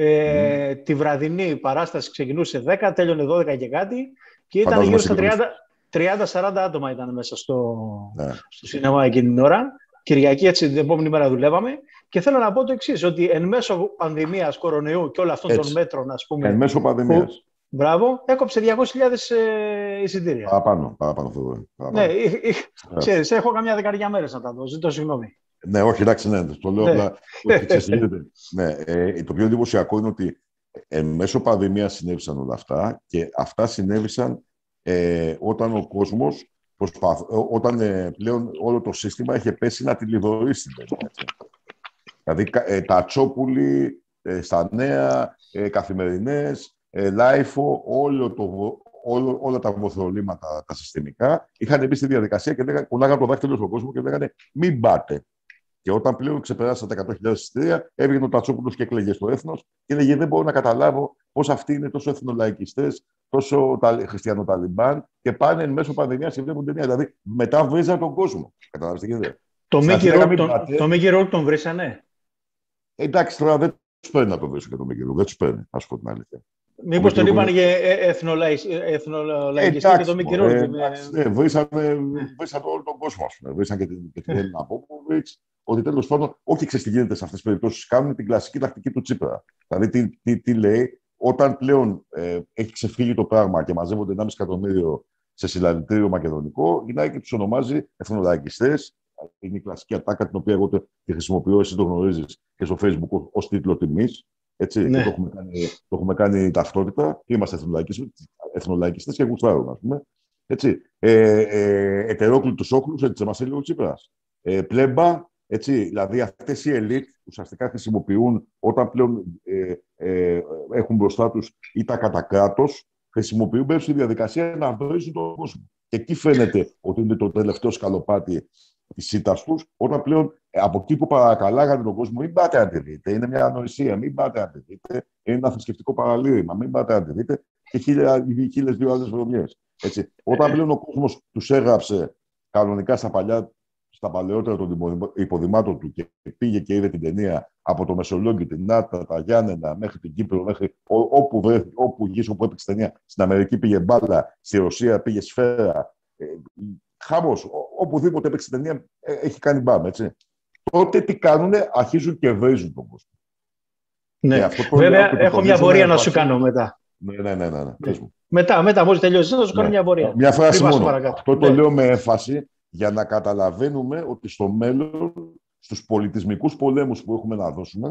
Ε, mm. Τη βραδινή παράσταση ξεκινούσε δέκα, τέλειωνε δώδεκα και κάτι και ήταν γύρω στα τριάντα σαράντα άτομα ήταν μέσα στο, ναι. στο σινεμά εκείνη την ώρα. Κυριακή, έτσι την επόμενη μέρα δουλεύαμε. Και θέλω να πω το εξής, ότι εν μέσω πανδημίας, κορονοϊού και όλων αυτών έτσι. Των μέτρων, ας πούμε. Εν μέσω πανδημίας. Μπράβο, έκοψε διακόσιες χιλιάδες ε, εισιτήρια. Παραπάνω, παραπάνω αυτό. Ναι, ξέρεις, έχω καμιά δεκαριά μέρες να τα δω, ζητώ συγγνώμη. Ναι, όχι, εντάξει, ναι, το λέω απλά. Ναι, ε, το πιο εντυπωσιακό είναι ότι εν μέσω πανδημίας συνέβησαν όλα αυτά και αυτά συνέβησαν ε, όταν ο κόσμος, προσπαθ, όταν ε, πλέον όλο το σύστημα είχε πέσει να τη λιδωρήσει την ταινία. Δηλαδή, ε, τα Τσόπουλοι, ε, στα νέα, ε, καθημερινές, ε, Λάιφο, όλο το, όλο, όλα τα βοθρολήματα τα συστημικά είχαν μπει στη διαδικασία και λέγανε, κολλάγανε το δάχτυλο στον κόσμο και λέγανε μην πάτε. Και όταν πλέον ξεπεράσαν τα εκατό χιλιάδες εισιτήρια, έβγαινε ο Τατσόπουλος και έκλαιγε στο έθνος και έλεγε: δεν μπορώ να καταλάβω πώς αυτοί είναι τόσο εθνολαϊκιστές, τόσο χριστιανοταλιμπάν και πάνε εν μέσω πανδημίας και βλέπουν ταινία. Δηλαδή μετά βρίζαν τον κόσμο. Καταλάβετε τι γίνεται. Το Μίκη Ροκ τον βρίσανε. Εντάξει, τώρα δεν του παίρνει να τον βρίσουν και τον Μίκη Ροκ. Δεν του παίρνει, α πω την αλήθεια. Μήπως τον είπαν και εθνολαϊκιστή και τον Μίκη Ροκ. Ναι, βρίσαν όλο τον κόσμο. Βρίσαν και την Έλληνα Πόποβιτς. Ότι τέλος πάντων, όχι ξέρεις τι γίνεται σε αυτές τις περιπτώσεις, κάνουν την κλασική τακτική του Τσίπρα. Δηλαδή, τι, τι, τι λέει, όταν πλέον ε, έχει ξεφύγει το πράγμα και μαζεύονται ενάμιση εκατομμύριο σε συλλαλητήριο μακεδονικό, γυρνάει και τους ονομάζει εθνολαϊκιστές. Είναι η κλασική ατάκα την οποία εγώ τη χρησιμοποιώ, εσύ το γνωρίζεις και στο Facebook ως τίτλο τιμής. Έτσι, ναι. Και το, έχουμε κάνει, το έχουμε κάνει ταυτότητα. Είμαστε εθνολαϊκιστές και γουστάρουμε, ας πούμε. Έτσι. Ε, ε, ετερόκλητους όχλους, έτσι μας έλεγε ο Τσίπρας. Ε, πλέμπα. Έτσι, δηλαδή αυτές οι ελίτ ουσιαστικά χρησιμοποιούν όταν πλέον ε, ε, έχουν μπροστά τους ή τα κατά κράτος, χρησιμοποιούν πέρα στη διαδικασία να βρίζουν τον κόσμο. Και εκεί φαίνεται ότι είναι το τελευταίο σκαλοπάτι της ήττας τους, όταν πλέον ε, από εκεί που παρακαλάγανε τον κόσμο, μην πάτε να τη δείτε, είναι μια ανοησία, μην πάτε να τη δείτε, είναι ένα θρησκευτικό παραλήρημα, μην πάτε να τη δείτε, και χίλιες δύο άλλες βρωμιές. Όταν πλέον ο κόσμος τους έγραψε κανονικά στα παλιά. Στα παλαιότερα των υποδημάτων του και πήγε και είδε την ταινία από το Μεσολόγγι, την Νάτα, τα Γιάννενα, μέχρι την Κύπρο, μέχρι όπου βρέθηκε, όπου γύρισε, όπου έπαιξε ταινία. Στην Αμερική πήγε μπάλα, στη Ρωσία πήγε σφαίρα. Ε, χαμός, οπουδήποτε έπαιξε ταινία ε, έχει κάνει μπάμ, έτσι. Τότε τι κάνουνε, αρχίζουν και βρίζουν τον κόσμο. Ναι, βέβαια έχω μια πορεία να σου κάνω μετά. Ναι, ναι, ναι, ναι, ναι. ναι. Μετά, μετά, μόλις τελειώσεις, θα σου κάνω μια πορεία. Μια φράση μόνο. Αυτό το λέω με έμφαση. Για να καταλαβαίνουμε ότι στο μέλλον, στους πολιτισμικούς πολέμους που έχουμε να δώσουμε,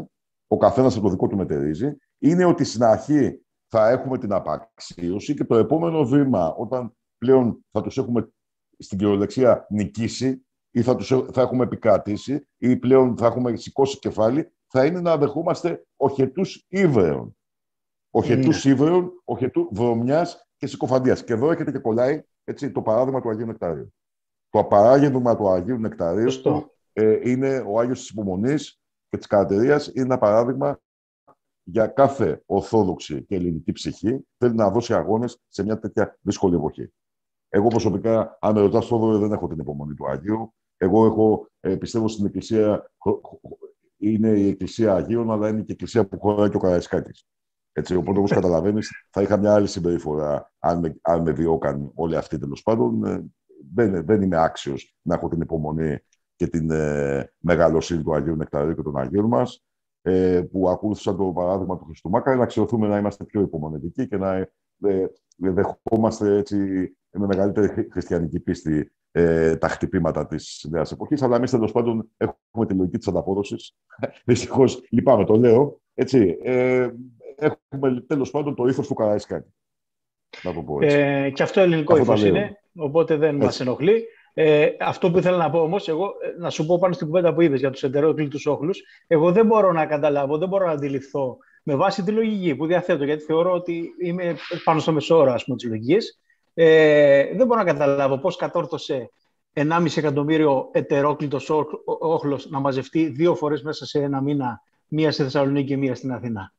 ο καθένας από το δικό του μετερίζει, είναι ότι στην αρχή θα έχουμε την απαξίωση και το επόμενο βήμα, όταν πλέον θα τους έχουμε στην κυριολεξία νικήσει ή θα, τους, θα έχουμε επικρατήσει ή πλέον θα έχουμε σηκώσει κεφάλι, θα είναι να δεχόμαστε οχετούς ύβρεων. Οχετούς ύβρεων, οχετού βρωμιάς και συκοφαντίας. Και εδώ έρχεται και κολλάει έτσι, το παράδειγμα του Αγίου Νεκταρίου. Το παράδειγμα του Αγίου Νεκταρίου ε, είναι ο Άγιος της Υπομονής και της Καρατερίας. Είναι ένα παράδειγμα για κάθε ορθόδοξη και ελληνική ψυχή θέλει να δώσει αγώνες σε μια τέτοια δύσκολη εποχή. Εγώ προσωπικά, αν με ρωτάς, Θόδωρε, δεν έχω την υπομονή του Αγίου. Εγώ έχω, ε, πιστεύω στην Εκκλησία, είναι η Εκκλησία Αγίων, αλλά είναι και η Εκκλησία που χωράει και ο Καραϊσκάκης. Έτσι, οπότε, όπως καταλαβαίνεις, θα είχα μια άλλη συμπεριφορά αν με, αν με διώκαν όλοι αυτοί, τέλος πάντων. Ε, δεν, δεν είμαι άξιος να έχω την υπομονή και την ε, μεγαλοσύνη του Αγίου Νεκταρίου και των Αγίων μας, ε, που ακολούθησαν το παράδειγμα του Χριστού. Μακάρι να αξιωθούμε να είμαστε πιο υπομονετικοί και να ε, δεχόμαστε έτσι, με μεγαλύτερη χριστιανική πίστη ε, τα χτυπήματα της νέας εποχής. Αλλά εμείς, τέλος πάντων, έχουμε τη λογική της ανταπόδοσης. Δυστυχώς, λυπάμαι, το λέω. Έτσι, ε, έχουμε τέλος πάντων το ήθος του Καραϊσκάκη. Να το πω έτσι. Ε, και αυτό ελληνικό ήθος είναι, οπότε δεν μας ενοχλεί. Ε, αυτό που ήθελα να πω όμως, εγώ να σου πω πάνω στην κουβέντα που είδες για τους εντερόκλητους όχλους, εγώ δεν μπορώ να καταλάβω, δεν μπορώ να αντιληφθώ με βάση τη λογική που διαθέτω, γιατί θεωρώ ότι είμαι πάνω στο μεσόωρο, ας πούμε, της λογικής. Ε, δεν μπορώ να καταλάβω πώς κατόρθωσε ενάμιση εκατομμύριο ετερόκλητος όχλος να μαζευτεί δύο φορές μέσα σε ένα μήνα, μία στη Θεσσαλονίκη και μία στην Αθηνά.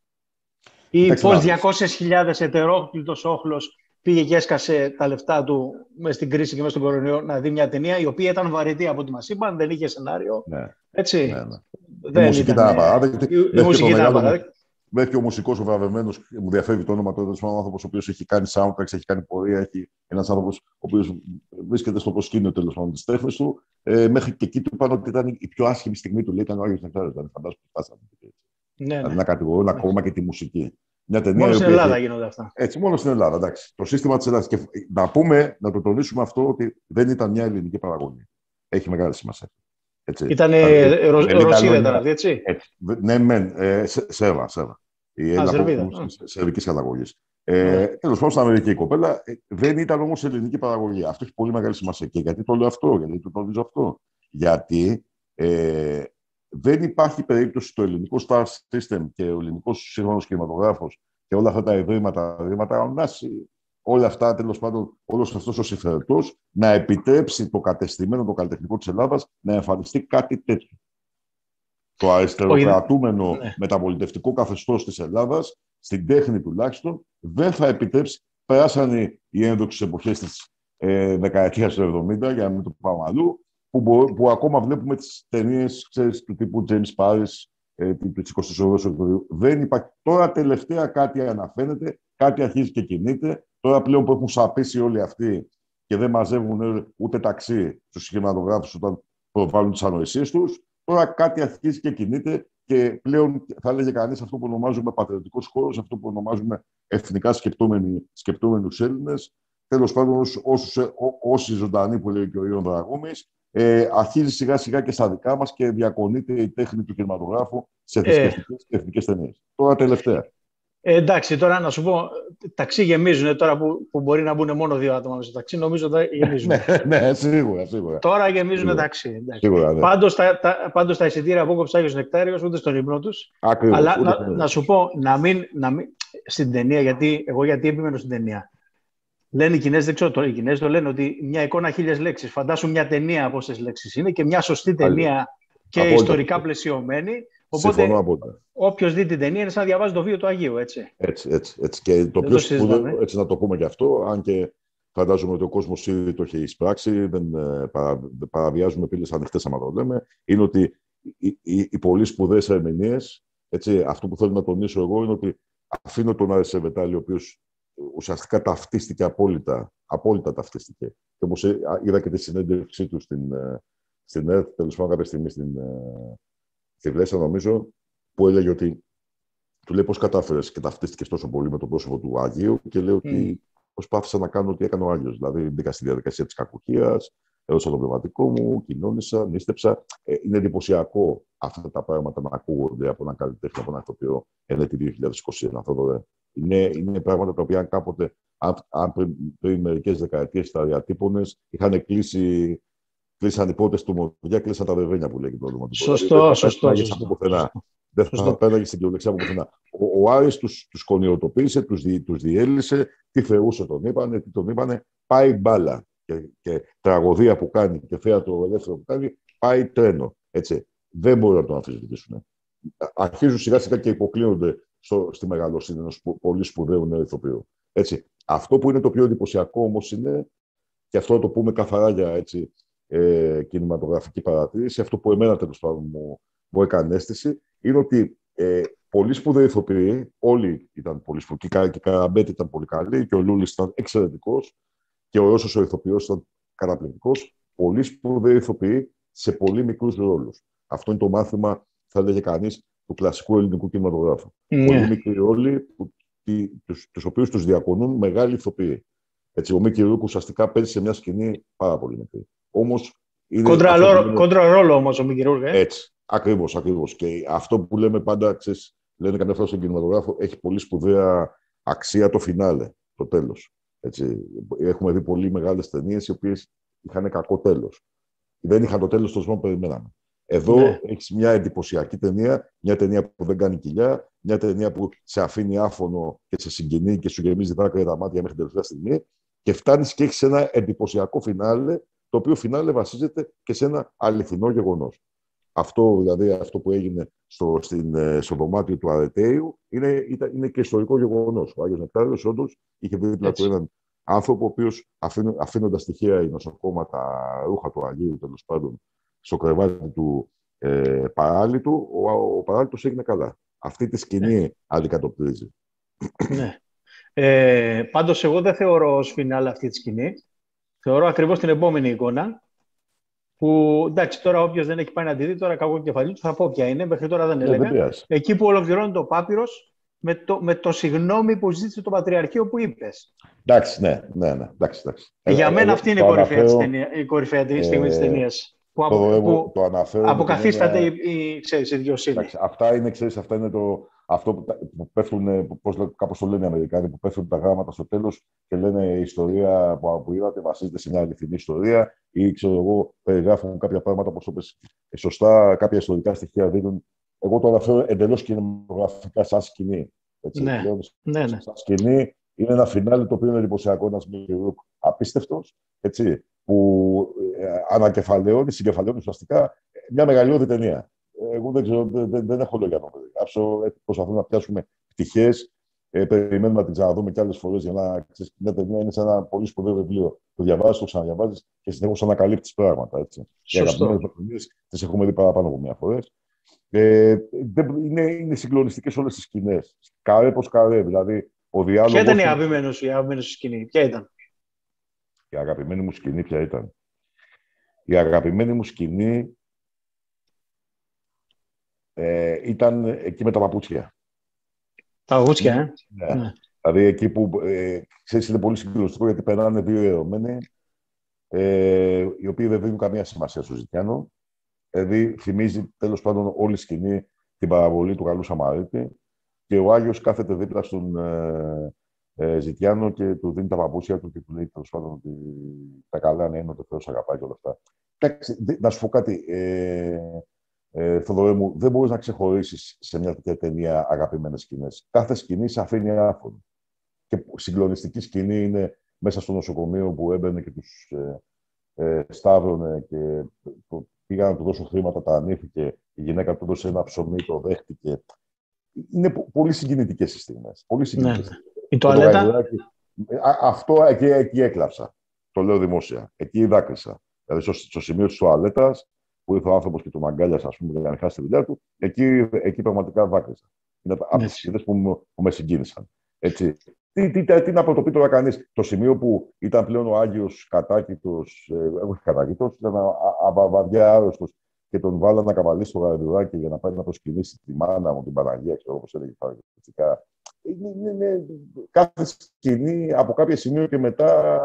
Ή πώς διακόσιες χιλιάδες ετερόκλητος όχλος πήγε και έσκασε τα λεφτά του μέσα στην κρίση και μέσα στον κορονοϊό να δει μια ταινία η οποία ήταν βαρετή από ό,τι μας είπαν, δεν είχε σενάριο. Ναι. Έτσι. Ναι, ναι. Δεν η μουσική ήταν απαράδεκτη. Η μουσική ήταν απαράδεκτη. Μέχρι και ο μουσικός, ο βραβευμένος, μου διαφεύγει το όνομα του, ένας άνθρωπος ο οποίος έχει κάνει soundtracks, έχει κάνει πορεία, έχει ένας άνθρωπος ο οποίος βρίσκεται στο προσκήνιο τέλος πάντων της τέχνης του. Ε, μέχρι και εκεί του είπαν ότι ήταν η πιο άσχημη στιγμή του, λέει, ήταν ο Άγιος Νεκτάριος. Δηλαδή, φαντάζομαι που φτάσαμε. Ναι, ναι. Δηλαδή, να κατηγορούν ναι. ακόμα και τη μουσική. Μια ταινία, μόνο στην Ελλάδα έχει... γίνονται αυτά. Έτσι, μόνο στην Ελλάδα. Εντάξει. Το σύστημα της Ελλάδας. Και να πούμε, να το τονίσουμε αυτό, ότι δεν ήταν μια ελληνική παραγωγή. Έχει μεγάλη σημασία. Ήταν Ρωσίδα, ήταν έτσι. έτσι. Ναι, μεν. Ε, σέβα, σέβα. Η Ελλάδα σερβικής καταγωγής. Ε, Τέλος πάντων, στην Αμερική η κοπέλα ε, δεν ήταν όμως ελληνική παραγωγή. Αυτό έχει πολύ μεγάλη σημασία. Και γιατί το λέω αυτό, γιατί το τονίζω αυτό. Γιατί ε, δεν υπάρχει περίπτωση το ελληνικό Star System και ο ελληνικός σύγχρονος κινηματογράφος και όλα αυτά τα ευρήματα, ευρήματα όλα αυτά, τέλος πάντων, όλος αυτός ο συμφερετός να επιτρέψει το κατεστημένο, το καλλιτεχνικό της Ελλάδας να εμφανιστεί κάτι τέτοιο. Το αριστεροκρατούμενο ναι. μεταπολιτευτικό καθεστώς της Ελλάδας, στην τέχνη τουλάχιστον, δεν θα επιτρέψει. Περάσανε οι ένδοξες εποχές της ε, δεκαετίας του εβδομήντα, για να μην το πάμε αλλού, που, μπο, που ακόμα βλέπουμε τις ταινίες ξέρεις, του τύπου James Paris, ε, της εικοστής όγδοης Οκτωβρίου. Δεν υπάρχει. Τώρα τελευταία κάτι αναφαίνεται, κάτι αρχίζει και κινείται. Τώρα πλέον που έχουν σαπίσει όλοι αυτοί και δεν μαζεύουν ούτε ταξί στους κινηματογράφους όταν προβάλλουν τις ανοησίες τους, τώρα κάτι αρχίζει και κινείται και πλέον θα έλεγε κανείς αυτό που ονομάζουμε πατριωτικός χώρος, αυτό που ονομάζουμε εθνικά σκεπτόμενοι, σκεπτόμενους Έλληνες. Τέλος πάντων, όσους, όσοι ζωντανοί που λέει και ο Ιων Δραγούμης, ε, αρχίζει σιγά σιγά και στα δικά μας και διακονείται η τέχνη του κινηματογράφου σε θρησκευτικές και εθνικές ταινίες. Τώρα τελευταία. Ε, εντάξει, τώρα να σου πω, ταξί γεμίζουν τώρα που, που μπορεί να μπουν μόνο δύο άτομα μέσα στο ταξί, νομίζω ότι γεμίζουν. ναι, ναι, σίγουρα, σίγουρα. Τώρα γεμίζουν σίγουρα. ταξί. Σίγουρα, ναι. Πάντως τα, τα, πάντως τα εισιτήρια που έκοψε Άγιος Νεκτάριος, ούτε στον ύπνο τους. Ακριβώς. Αλλά να, να σου πω, να μην, να μην, στην ταινία, γιατί εγώ γιατί επιμένω στην ταινία. Λένε οι Κινέζοι, δεν ξέρω τώρα, οι Κινέζοι το λένε ότι μια εικόνα χίλιες λέξεις. Φαντάσου μια ταινία πόσες λέξεις είναι και μια σωστή ταινία και απόλυτα. Ιστορικά πλαισιωμένη. Οπότε, όποιος δει την ταινία είναι σαν να διαβάζει το βίο του Αγίου, έτσι. Έτσι, έτσι, έτσι. Και το δεν πιο σπουδαίο, έτσι να το πούμε και αυτό, αν και φαντάζομαι ότι ο κόσμος ήδη το έχει εισπράξει, δεν παρα, παραβιάζουμε πύλες ανοιχτές, άμα το λέμε, είναι ότι οι, οι, οι πολύ σπουδαίες ερμηνείες, έτσι, αυτό που θέλω να τονίσω εγώ είναι ότι αφήνω τον Άρη Σεβετάλη, ο οποίος ουσιαστικά ταυτίστηκε απόλυτα, απόλυτα ταυτίστηκε. Και όπως είδα και τη συνέντευξή του στην, στην ΕΡΤ, τέλος πάντων κάποια στιγμή στην, στη Βλέσσα, νομίζω, που έλεγε ότι του λέει πώς κατάφερες και ταυτίστηκες τόσο πολύ με το πρόσωπο του Αγίου και λέει ότι mm. προσπάθησα να κάνω ό,τι έκανε ο Άγιος. Δηλαδή μπήκα στη διαδικασία της κακουχίας, έδωσα το πνευματικό μου, κοινώνησα, νίστεψα. Ε, είναι εντυπωσιακό αυτά τα πράγματα να ακούγονται από έναν καλλιτέχνη, από έναν ηθοποιό, εν δύο χιλιάδες είκοσι ένα. Αυτό, είναι, είναι πράγματα τα οποία κάποτε, αν, αν πριν, πριν μερικές δεκαετίες τα διατύπωνες, είχαν κλείσει. Κλείσαν οι πόρτες του Μοδιά, κλείσαν τα βεβαίνια που λέγει το πρόβλημα του. Σωστό, δηλαδή, σωστό, σωστό, από πουθενά. σωστό. Δεν θα πέραγε στην κυριολεξία από πουθενά. Ο, ο Άρης τους, τους κονιοτοποίησε, τους, δι, τους διέλυσε, τι θεούσε τον είπανε, τι τον είπανε. Πάει μπάλα. Και, και τραγωδία που κάνει και θέατρο ελεύθερο που κάνει, πάει τρένο. Έτσι. Δεν μπορούν να τον αμφισβητήσουν. Αρχίζουν σιγά σιγά και υποκλίνονται στο, στη μεγαλοσύνη ενός πολύ σπουδαίου νέου ηθοποιού. Έτσι. Αυτό που είναι το πιο εντυπωσιακό όμως είναι, και αυτό το πούμε καθαρά για έτσι, ε, κινηματογραφική παρατήρηση, αυτό που εμένα τέλος πάντων μου, μου έκανε αίσθηση, είναι ότι ε, πολλοί σπουδαίοι ηθοποιοί, όλοι ήταν πολύ σπουδαίοι, και η Καραμπέτη ήταν πολύ καλή, και ο Λούλης ήταν εξαιρετικός, και ο Ρώσος ο ηθοποιός ήταν καταπληκτικός. Πολλοί σπουδαίοι ηθοποιοί σε πολύ μικρούς ρόλους. Αυτό είναι το μάθημα, θα έλεγε κανείς, του κλασικού ελληνικού κινηματογράφου. Mm. Πολύ μικροί ρόλοι, που, τους, τους οποίους τους διακονούν μεγάλοι ηθοποιοί. Έτσι, ο Μίκη Ρούκου ουσιαστικά παίζει σε μια σκηνή πάρα πολύ μικρή. Όμως. Κόντρα ρόλο όμως ο Μίκη Ρούκου. Ε? Έτσι. Ακριβώς, ακριβώς. Και αυτό που λέμε πάντα, ξέρεις, λένε καμιά φορά στον κινηματογράφο, έχει πολύ σπουδαία αξία το φινάλε, το τέλος. Έτσι. Έχουμε δει πολύ μεγάλες ταινίες οι οποίες είχαν κακό τέλος. Δεν είχαν το τέλος τόσο που περιμέναμε. Εδώ ναι. έχεις μια εντυπωσιακή ταινία, μια ταινία που δεν κάνει κοιλιά, μια ταινία που σε αφήνει άφωνο και σε συγκινεί και σου γεμίζει δάκρυα τα μάτια μέχρι την τελευταία στιγμή, και φτάνεις και έχεις ένα εντυπωσιακό φινάλε, το οποίο φινάλε βασίζεται και σε ένα αληθινό γεγονός. Αυτό, δηλαδή, αυτό που έγινε στο, στην, στο δωμάτιο του Αρετέιου είναι, είναι και ιστορικό γεγονός. Ο Άγιος Νεκτάριος όντως είχε δίπλα του έναν άνθρωπο, ο οποίος αφήνοντας στοιχεία η νοσοκόμα, τα ρούχα του Αγίου, τέλος πάντων, στο κρεβάτι του ε, παράλυτου, ο, ο παράλυτος έγινε καλά. Αυτή τη σκηνή ναι. αντικατοπτρίζει. Ναι. Ε, πάντως, εγώ δεν θεωρώ ως φινάλε αυτή τη σκηνή. Θεωρώ ακριβώς την επόμενη εικόνα. Που εντάξει, τώρα όποιος δεν έχει πάει να τη δει, τώρα κακό κεφαλή του θα πω ποια είναι. Μέχρι τώρα δεν έλεγα. Ναι, εκεί που ολοκληρώνει το Πάπυρος με το, με το συγγνώμη που ζήτησε το Πατριαρχείο που είπες. Εντάξει, ναι, ναι, ναι. Εντάξει, εντάξει. Για μένα ε, αυτή είναι η κορυφαία, αναφέρω, ταινία, η κορυφαία ε, στιγμή της ταινίας. Που, απο, το, που το αναφέρω, αποκαθίσταται η, η, ξέρεις, η δικαιοσύνη. Εντάξει, αυτά είναι, ξέρεις, αυτά είναι το, αυτό που, που πέφτουν, πώς, κάπως το λένε οι Αμερικάνοι, που πέφτουν τα γράμματα στο τέλος και λένε η ιστορία που, που είδατε βασίζεται σε μια αληθινή ιστορία, ή ξέρω εγώ, περιγράφουν κάποια πράγματα, όπως το πες σωστά, κάποια ιστορικά στοιχεία δίνουν. Εγώ το αναφέρω εντελώς κινηματογραφικά σαν σκηνή. Έτσι, ναι, λέω, ναι, ναι. Σαν σκηνή είναι ένα φινάλι το οποίο είναι εντυπωσιακό, ένας Μίκη Ρούκου απίστευτος, έτσι, που ε, ανακεφαλαιώνει, συγκεφαλαιώνει ουσιαστικά μια μεγαλειώδη ταινία. Εγώ δεν ξέρω, δεν, δεν έχω λόγια να το περιγράψω. Προσπαθούμε να πιάσουμε πτυχές. Ε, περιμένουμε να την ξαναδούμε κι άλλες φορές για να ξέρεις, μια ταινία είναι σε ένα πολύ σπουδαίο βιβλίο. Το διαβάζεις, το ξαναδιαβάζεις και συνεχώς ανακαλύπτεις πράγματα. Έτσι. Οι αγαπημένες ταινίες τις έχουμε δει παραπάνω από μια φορές. Ε, είναι, είναι συγκλονιστικές όλες τις σκηνές. Καρέ πως καρέ. Δηλαδή, ο διάλογος. Ποια ήταν η αγαπημένη σου, η αγαπημένη σου σκηνή, ποια ήταν? Η αγαπημένη μου σκηνή, ποια ήταν? Η αγαπημένη μου σκηνή ε, ήταν εκεί με τα παπούτσια. Τα παπούτσια, ε. Ναι. Ναι. Δηλαδή εκεί που, ε, ξέρεις, είναι πολύ συγκλονιστικό γιατί περνάνε δύο ιερωμένοι, ε, οι οποίοι δεν δίνουν καμία σημασία στο Ζητιάνο. Δηλαδή θυμίζει τέλος πάντων όλη η σκηνή την παραβολή του Καλού Σαμαρίτη και ο Άγιος κάθεται δίπλα στον ε, ε, Ζητιάνο και του δίνει τα παπούτσια του και του λέει τέλος πάντων ότι τα καλά είναι ο Θεός αγαπάει και όλα αυτά. Εντάξει, να σου πω κάτι, ε, ε, Θοδωρέ μου, δεν μπορείς να ξεχωρίσεις σε μια τέτοια ταινία αγαπημένες σκηνές. Κάθε σκηνή σε αφήνει άφωνο. Και συγκλονιστική σκηνή είναι μέσα στο νοσοκομείο που έμπαινε και τους ε, ε, σταύρωνε και το, πήγαν να του δώσουν χρήματα, τα ανήθηκε, η γυναίκα του δώσε ένα ψωμί, το δέχτηκε. Είναι πο, πολύ συγκινητικές οι στιγμές. Πολύ συγκινητικές. Ναι. Η τουαλέτα. Αυτό εκεί, εκεί έκλαψα. Το λέω δημόσια. Εκεί δάκρυσα. Δηλαδή στο, στο σημείο της τουαλέτας, που ήρθε ο άνθρωπος και του αγκάλιασε, ας πούμε, για να χάσει τη δουλειά του, εκεί, εκεί πραγματικά δάκρυσα. Είναι από τις σκηνές που, που με συγκίνησαν. Έτσι. Τι, τι, τι, τι να πρωτοποιεί τώρα κανείς. Το σημείο που ήταν πλέον ο Άγιος κατάκητος, ε, όχι κατάκητος, ήταν αβαβαδιά άρρωστος και τον βάλανε να καβαλήσει στο γαριδουράκι για να πάει να προσκυνήσει τη μάνα μου, την Παναγία, ξέρω όπως έλεγε φυσικά. Είναι, είναι, κάθε σκηνή από κάποια σημείο και μετά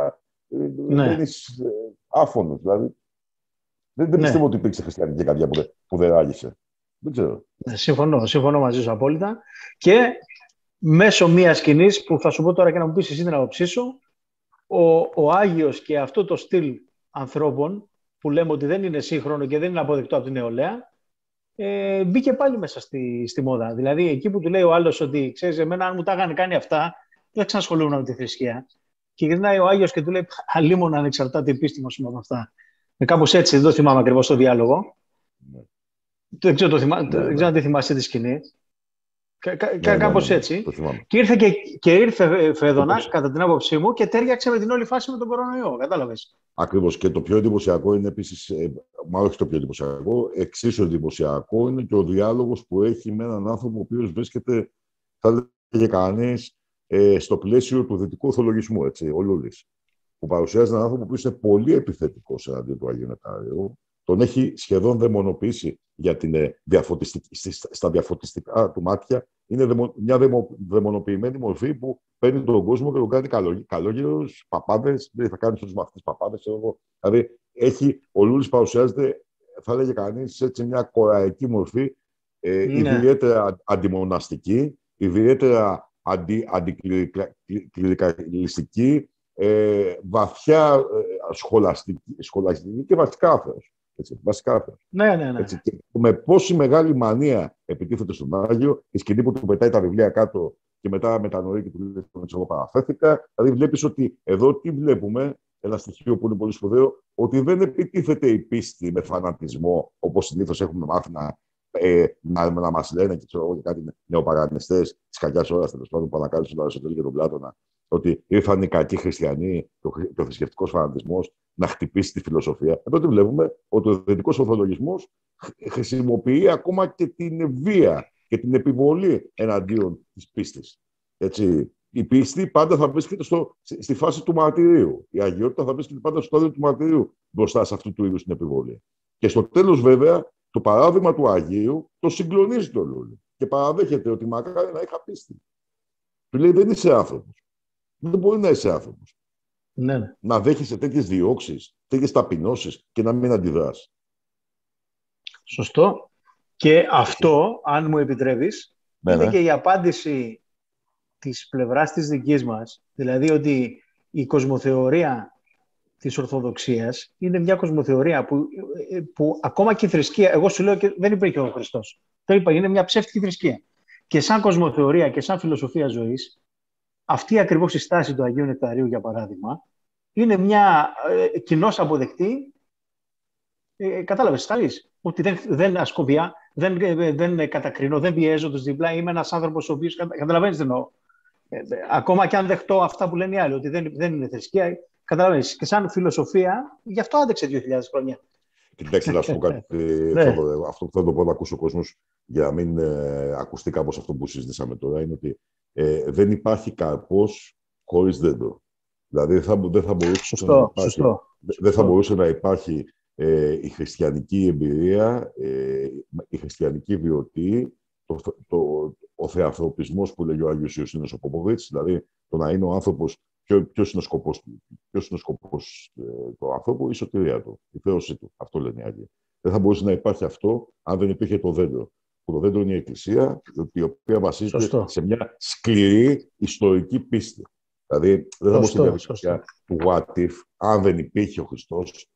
ναι. Μένεις άφωνος. Δηλαδή, δεν, δεν ναι. πιστεύω ότι υπήρξε χριστιανική καρδιά που, που δεν ράγισε. Δεν ξέρω. Ναι, συμφωνώ, συμφωνώ μαζί σου απόλυτα. Και μέσω μιας σκηνής που θα σου πω τώρα και να μου πεις εσύ την άποψή σου, ο, ο Άγιος και αυτό το στυλ ανθρώπων που λέμε ότι δεν είναι σύγχρονο και δεν είναι αποδεκτό από την νεολαία, ε, μπήκε πάλι μέσα στη, στη μόδα. Δηλαδή, εκεί που του λέει ο άλλος ότι, ξέρεις, εμένα αν μου τα είχαν κάνει αυτά, δεν ξανασχολούμαι με τη θρησκεία. Και γυρνάει ο Άγιος και του λέει, αλίμονα ανεξαρτάται η πίστη μας με αυτά. Ε, κάπως έτσι, δεν το θυμάμαι ακριβώς το διάλογο. Ναι. Δεν ξέρω, το θυμά... ναι, δεν ξέρω αν τη θυμάσαι τη σκηνή. Κα, κα, ναι, κάπως ναι, ναι, έτσι. Και ήρθε, και, και ήρθε Φέδωνας, κατά την άποψή μου, και τέριαξε με την όλη φάση με τον κορονοϊό. Κατάλαβες. Ακριβώς. Και το πιο εντυπωσιακό είναι επίσης, μάλλον όχι το πιο εντυπωσιακό, εξίσου εντυπωσιακό είναι και ο διάλογος που έχει με έναν άνθρωπο ο οποίος βρίσκεται, θα έλεγε κανείς, ε, στο πλαίσιο του δυτικού ορθολογισμού, έτσι, ο Λούλης. Που παρουσιάζει έναν άνθρωπο που είναι πολύ επιθετικός εναντίον του Αγίου Νεκτάριου. Τον έχει σχεδόν δαιμονοποιήσει για την, ε, διαφωτιστική, στα διαφωτιστικά του μάτια. Είναι δαιμο, μια δαιμο, δαιμονοποιημένη μορφή που παίρνει τον κόσμο και τον κάνει καλό, καλόγερους, παπάδες, δεν θα κάνει στους μαθητές παπάδες. Δηλαδή, έχει, ο Λούλης παρουσιάζεται, θα έλεγε κανείς, έτσι μια κοραϊκή μορφή, ε, ναι. ιδιαίτερα αντιμοναστική, ιδιαίτερα αντι, αντικληρικαλιστική, ε, βαθιά ε, σχολαστική, σχολαστική και βασικά άφερος. Έτσι, βασικά. Ναι, ναι, ναι. Έτσι, και με πόση μεγάλη μανία επιτίθεται στον Άγιο, η σκηνή που του πετάει τα βιβλία κάτω και μετά μετανοεί και του λέει: εγώ παραφέρθηκα. Δηλαδή, βλέπεις ότι εδώ τι βλέπουμε, ένα στοιχείο που είναι πολύ σπουδαίο, ότι δεν επιτίθεται η πίστη με φανατισμό, όπως συνήθως έχουμε μάθει να, ε, να, να μας λένε και ξέρω εγώ κάτι νεοπαγανιστές τη κακιά ώρα, τέλος πάντων, που ανακάλυψαν τον Αριστοτέλη και τον Πλάτωνα, ότι ήρθαν οι κακοί χριστιανοί και ο θρησκευτικός φανατισμός να χτυπήσει τη φιλοσοφία. Εδώ τι βλέπουμε, ότι ο δυτικός ορθολογισμός χρησιμοποιεί ακόμα και την βία και την επιβολή εναντίον της πίστης. Έτσι, η πίστη πάντα θα βρίσκεται στο, στη φάση του μαρτυρίου. Η αγιότητα θα βρίσκεται πάντα στο στάδιο του μαρτυρίου μπροστά σε αυτού του είδους την επιβολή. Και στο τέλος, βέβαια, το παράδειγμα του Αγίου το συγκλονίζει το Λούλη και παραδέχεται ότι μακάρι να είχα πίστη. Του λέει: δεν είσαι άνθρωπος. Δεν μπορεί να είσαι άνθρωπος. Ναι, ναι. Να δέχεσαι τέτοιες διώξεις, τέτοιες ταπεινώσεις και να μην αντιδράς. Σωστό. Και αυτό, αν μου επιτρέπεις, ναι, είναι ναι. και η απάντηση της πλευράς της δικής μας. Δηλαδή ότι η κοσμοθεωρία της Ορθοδοξίας είναι μια κοσμοθεωρία που, που ακόμα και η θρησκεία, εγώ σου λέω και δεν υπήρχε ο Χριστός. Το είπα, είναι μια ψεύτικη θρησκεία. Και σαν κοσμοθεωρία και σαν φιλοσοφία ζωής, αυτή ακριβώς η στάση του Αγίου Νεκταρίου, για παράδειγμα, είναι μια ε, κοινώς αποδεκτή, ε, κατάλαβες, στάλης, ότι δεν, δεν ασκοβιά, δεν, ε, δεν κατακρινώ, δεν πιέζω τους διπλά, είμαι ένας άνθρωπος ο οποίος, καταλαβαίνεις τι εννοώ. Ε, ε, ακόμα και αν δεχτώ αυτά που λένε οι άλλοι, ότι δεν, δεν είναι θρησκεία, καταλαβαίνεις, και σαν φιλοσοφία, γι' αυτό άντεξε δύο χιλιάδες χρόνια. Κοιτάξτε, να σου πω κάτι, αυτό που θα το πω να ακούσει ο κόσμος, για να μην ε, ακουστεί κάπως αυτό που συζητήσαμε τώρα, είναι ότι ε, δεν υπάρχει καρπός χωρίς δέντρο. Δηλαδή δεν θα, δεν θα μπορούσε, σωστό, να, υπάρχει, σωστό, δεν θα μπορούσε να υπάρχει ε, η χριστιανική εμπειρία, ε, η χριστιανική βιωτή, το, το, το, ο θεανθρωπισμός που λέγει ο Άγιος Ιωσήνος ο Ποποβίτς, δηλαδή το να είναι ο άνθρωπος, ποιος είναι ο σκοπός του, ποιος είναι ο σκοπός ε, του ανθρώπου, η σωτηρία του, η θέωσή του. Αυτό λένε οι Άγιοι. Δεν θα μπορούσε να υπάρχει αυτό αν δεν υπήρχε το δέντρο. Που το δέντρο είναι η Εκκλησία, η οποία βασίζεται σωστό. σε μια σκληρή ιστορική πίστη. Δηλαδή, δεν θα μπορούσε να υπάρχει του what if, αν δεν υπήρχε ο Χριστός.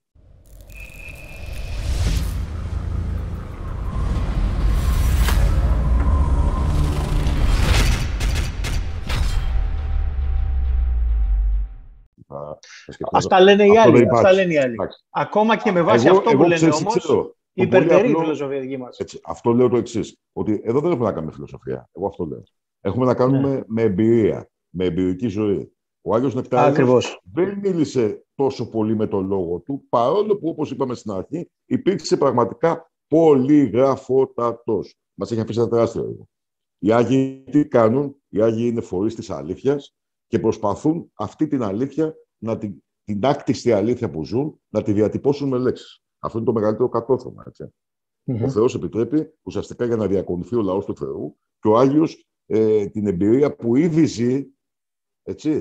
Αυτά λένε οι άλλοι. Αυτά λένε οι άλλοι. Ακόμα και με βάση εγώ, αυτό που λένε όμως, υπερτερεί η φιλοσοφία δική μας. Έτσι, αυτό λέω το εξής, ότι εδώ δεν έχουμε να κάνουμε φιλοσοφία. Εγώ αυτό λέω. Έχουμε να κάνουμε ναι. με εμπειρία, με εμπειρική ζωή. Ο Άγιος Νεκτάριος δεν μίλησε τόσο πολύ με τον λόγο του, παρόλο που, όπως είπαμε στην αρχή, υπήρξε πραγματικά πολυγραφότατος. Μας έχει αφήσει ένα τεράστιο έργο. Οι Άγιοι τι κάνουν? Οι Άγιοι είναι φορείς της αλήθειας και προσπαθούν αυτή την αλήθεια, να την, την άκτιστη αλήθεια που ζουν, να τη διατυπώσουν με λέξεις. Αυτό είναι το μεγαλύτερο κατόρθωμα. Mm-hmm. Ο Θεός επιτρέπει ουσιαστικά για να διακονηθεί ο λαός του Θεού και ο Άγιος ε, την εμπειρία που ήδη ζει, έτσι,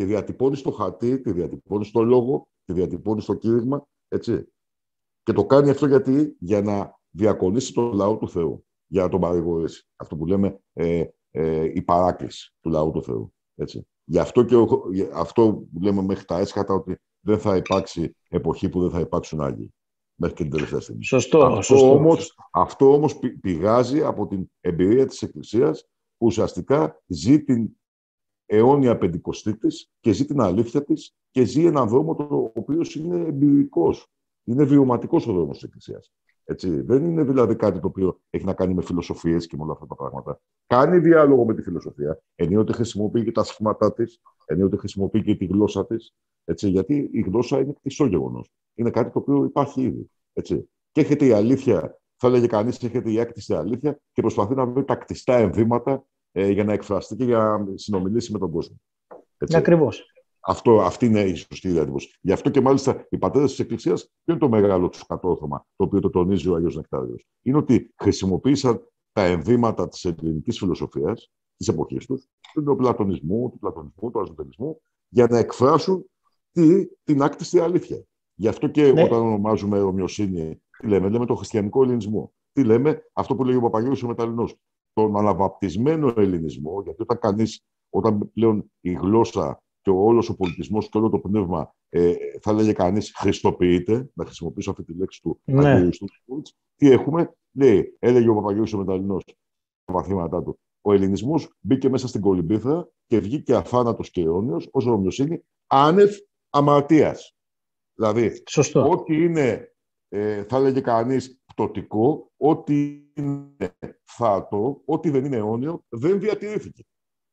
Τη διατυπώνει στο χαρτί, τη διατυπώνει στο λόγο, τη διατυπώνει στο κήρυγμα, έτσι. Και το κάνει αυτό γιατί, για να διακονήσει το λαό του Θεού, για να τον παρηγορήσει. Αυτό που λέμε ε, ε, η παράκληση του λαού του Θεού. Έτσι. Γι' αυτό και ο, αυτό που λέμε μέχρι τα έσχατα, ότι δεν θα υπάρξει εποχή που δεν θα υπάρξουν Άγιοι. Μέχρι και την τελευταία στιγμή. Σωστό. Αυτό, σωστό. Όμως, αυτό όμως πηγάζει από την εμπειρία της Εκκλησίας, που ουσιαστικά ζει την αιώνια πεντηκοστή της και ζει την αλήθεια της και ζει έναν δρόμο ο οποίος είναι εμπειρικός. Είναι βιωματικός ο δρόμος της Εκκλησίας. Έτσι. Δεν είναι δηλαδή κάτι το οποίο έχει να κάνει με φιλοσοφίες και με όλα αυτά τα πράγματα. Κάνει διάλογο με τη φιλοσοφία, ενίοτε χρησιμοποιεί και τα σχήματά της, ενίοτε χρησιμοποιεί και τη γλώσσα της. Έτσι, γιατί η γλώσσα είναι κτισό γεγονός. Είναι κάτι το οποίο υπάρχει ήδη. Έτσι. Και έχετε η αλήθεια, θα έλεγε κανείς, έχετε η άκτιστη αλήθεια και προσπαθεί να βρει τα κτιστά ενδύματα ε, για να εκφραστεί και για να συνομιλήσει με τον κόσμο. Έτσι. Ακριβώς. Αυτό, αυτή είναι η σωστή διατύπωση. Γι' αυτό και μάλιστα οι πατέρες της Εκκλησίας, ποιο είναι το μεγάλο τους κατόρθωμα, το οποίο το τονίζει ο Άγιος Νεκτάριος. Είναι ότι χρησιμοποίησαν τα ενδύματα της ελληνικής φιλοσοφίας, της εποχής τους, του πλατωνισμού, του πλατωνισμού, του αριστοτελισμού, για να εκφράσουν τι, την άκτιστη αλήθεια. Γι' αυτό και ναι. Όταν ονομάζουμε ομοιοσύνη, τι λέμε, λέμε το χριστιανικό ελληνισμό. Τι λέμε, αυτό που λέει ο Παπαγιώτης ο Μεταλληνός, τον αναβαπτισμένο ελληνισμό, γιατί όταν κανείς, όταν πλέον η γλώσσα και όλος ο πολιτισμός και όλο το πνεύμα, ε, θα λέγε κανείς, χριστοποιείται, να χρησιμοποιήσω αυτή τη λέξη του ναι. Αγίου Στούτς, τι έχουμε, λέει, έλεγε ο Παπαγιώτης ο Μεταλληνός, στα μαθήματά του, ο ελληνισμός μπήκε μέσα στην κολυμπήθρα και βγήκε αφάνατος και αιώνιος, ως ομοιοσύνη, άνευ αμαρτίας. Δηλαδή, Σωστό. ό,τι είναι, ε, θα λέγε κανείς, πτωτικό, ό,τι είναι θάτο, ό,τι δεν είναι αιώνιο, δεν διατηρήθηκε.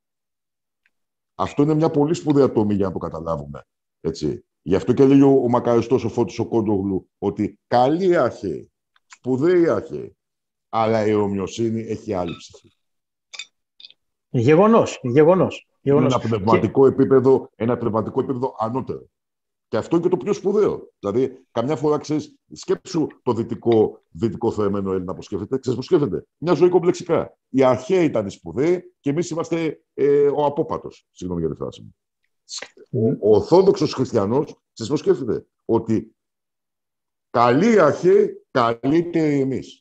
Αυτό είναι μια πολύ σπουδαία τομή για να το καταλάβουμε. Έτσι. Γι' αυτό και λέει ο, ο μακαριστός ο Φώτης ο Κόντογλου ότι καλή αρχαίοι, σπουδαίοι αρχαίοι, αλλά η ομοιοσύνη έχει άλλη ψυχή. Γεγονός, γεγονός. Είναι ένα πνευματικό, και... επίπεδο, ένα πνευματικό επίπεδο ανώτερο. Και αυτό είναι και το πιο σπουδαίο. Δηλαδή, καμιά φορά ξέρεις, σκέψου το δυτικό, δυτικό θεαμένο Έλληνα που σκέφτεται. Ξέρεις που σκέφτεται. Μια ζωή κομπλεξικά. Οι αρχαίοι ήταν οι σπουδαίοι και εμείς είμαστε ε, ο απόπατος. Συγγνώμη για τη φράση μου. Mm. Ο, ο Ορθόδοξος Χριστιανός, ξέρεις πώς σκέφτεται. Ότι καλοί αρχαίοι, καλύτεροι εμείς.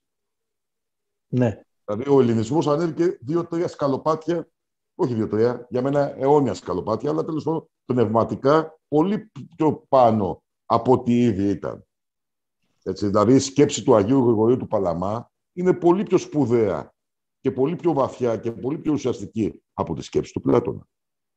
Ναι. Δηλαδή, ο ελληνισμός ανέβηκε δύο-τρία σκαλοπάτια. Όχι δύο-τρία, για μένα αιώνια σκαλοπάτια, αλλά τέλος πάντων πνευματικά πολύ πιο πάνω από ό,τι ήδη ήταν. Έτσι, δηλαδή η σκέψη του Αγίου Γρηγορίου του Παλαμά είναι πολύ πιο σπουδαία και πολύ πιο βαθιά και πολύ πιο ουσιαστική από τη σκέψη του Πλάτωνα.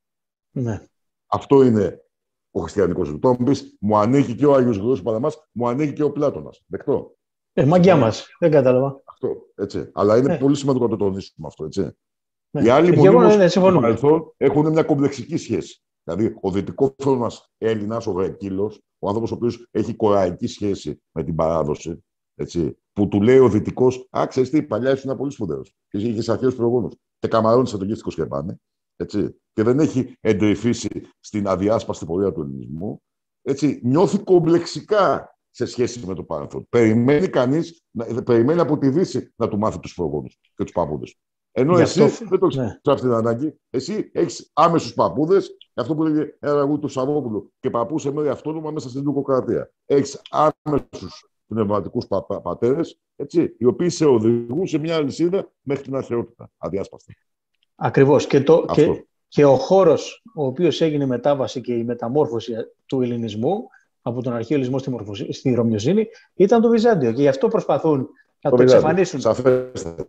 Ναι. Αυτό είναι ο χριστιανικός του. Το πεις, μου ανήκει και ο Άγιος Γρηγόριος του Παλαμάς, μου ανήκει και ο Πλάτωνας. Δεκτό. Ε, μαγκιά μας. Δεν κατάλαβα. Αυτό, έτσι. Αλλά είναι ε. πολύ σημαντικό να το τονίσουμε αυτό, έτσι. Ναι. Οι άλλοι μονίμως στο παρελθόν έχουν μια κομπλεξική σχέση. Δηλαδή, ο δυτικόφρονας Έλληνας, ο Γρεκύλος, ο άνθρωπος ο οποίος έχει κοραϊκή σχέση με την παράδοση, έτσι, που του λέει ο δυτικός, α, ξέρεις τι, παλιά ήσουν πολύ σπουδαίος. Και είχες αρχαίους προγόνους. Και καμαρώνεις το γύστικο σκεπάνε. Έτσι, και δεν έχει εντρυφήσει στην αδιάσπαστη πορεία του ελληνισμού. Έτσι, νιώθει κομπλεξικά σε σχέση με το παρελθόν. Περιμένει κανείς, περιμένει από τη Δύση να του μάθει τους προγόνους και τους παππούδες. Ενώ γι εσύ αυτό, δεν το έχεις ναι. αυτή την ανάγκη. Εσύ έχεις άμεσους παππούδες, αυτό που λέγεται ένα ραγούδι του Σαββόπουλου, και παππούς σε μέρη αυτόνομα μέσα στην τουρκοκρατία. Έχεις άμεσους πνευματικούς πα, πα, πατέρες, έτσι, οι οποίοι σε οδηγούν σε μια αλυσίδα μέχρι την αρχαιότητα, αδιάσπαστη. Ακριβώς. Και, το, και, και ο χώρος ο οποίος έγινε μετάβαση και η μεταμόρφωση του ελληνισμού από τον αρχαίο ελληνισμό στη, μορφωση, στη Ρωμιοσύνη ήταν το Βυζάντιο. Και γι' αυτό προσπαθούν να το, το εξαφανίσουν. Σαφέστατα.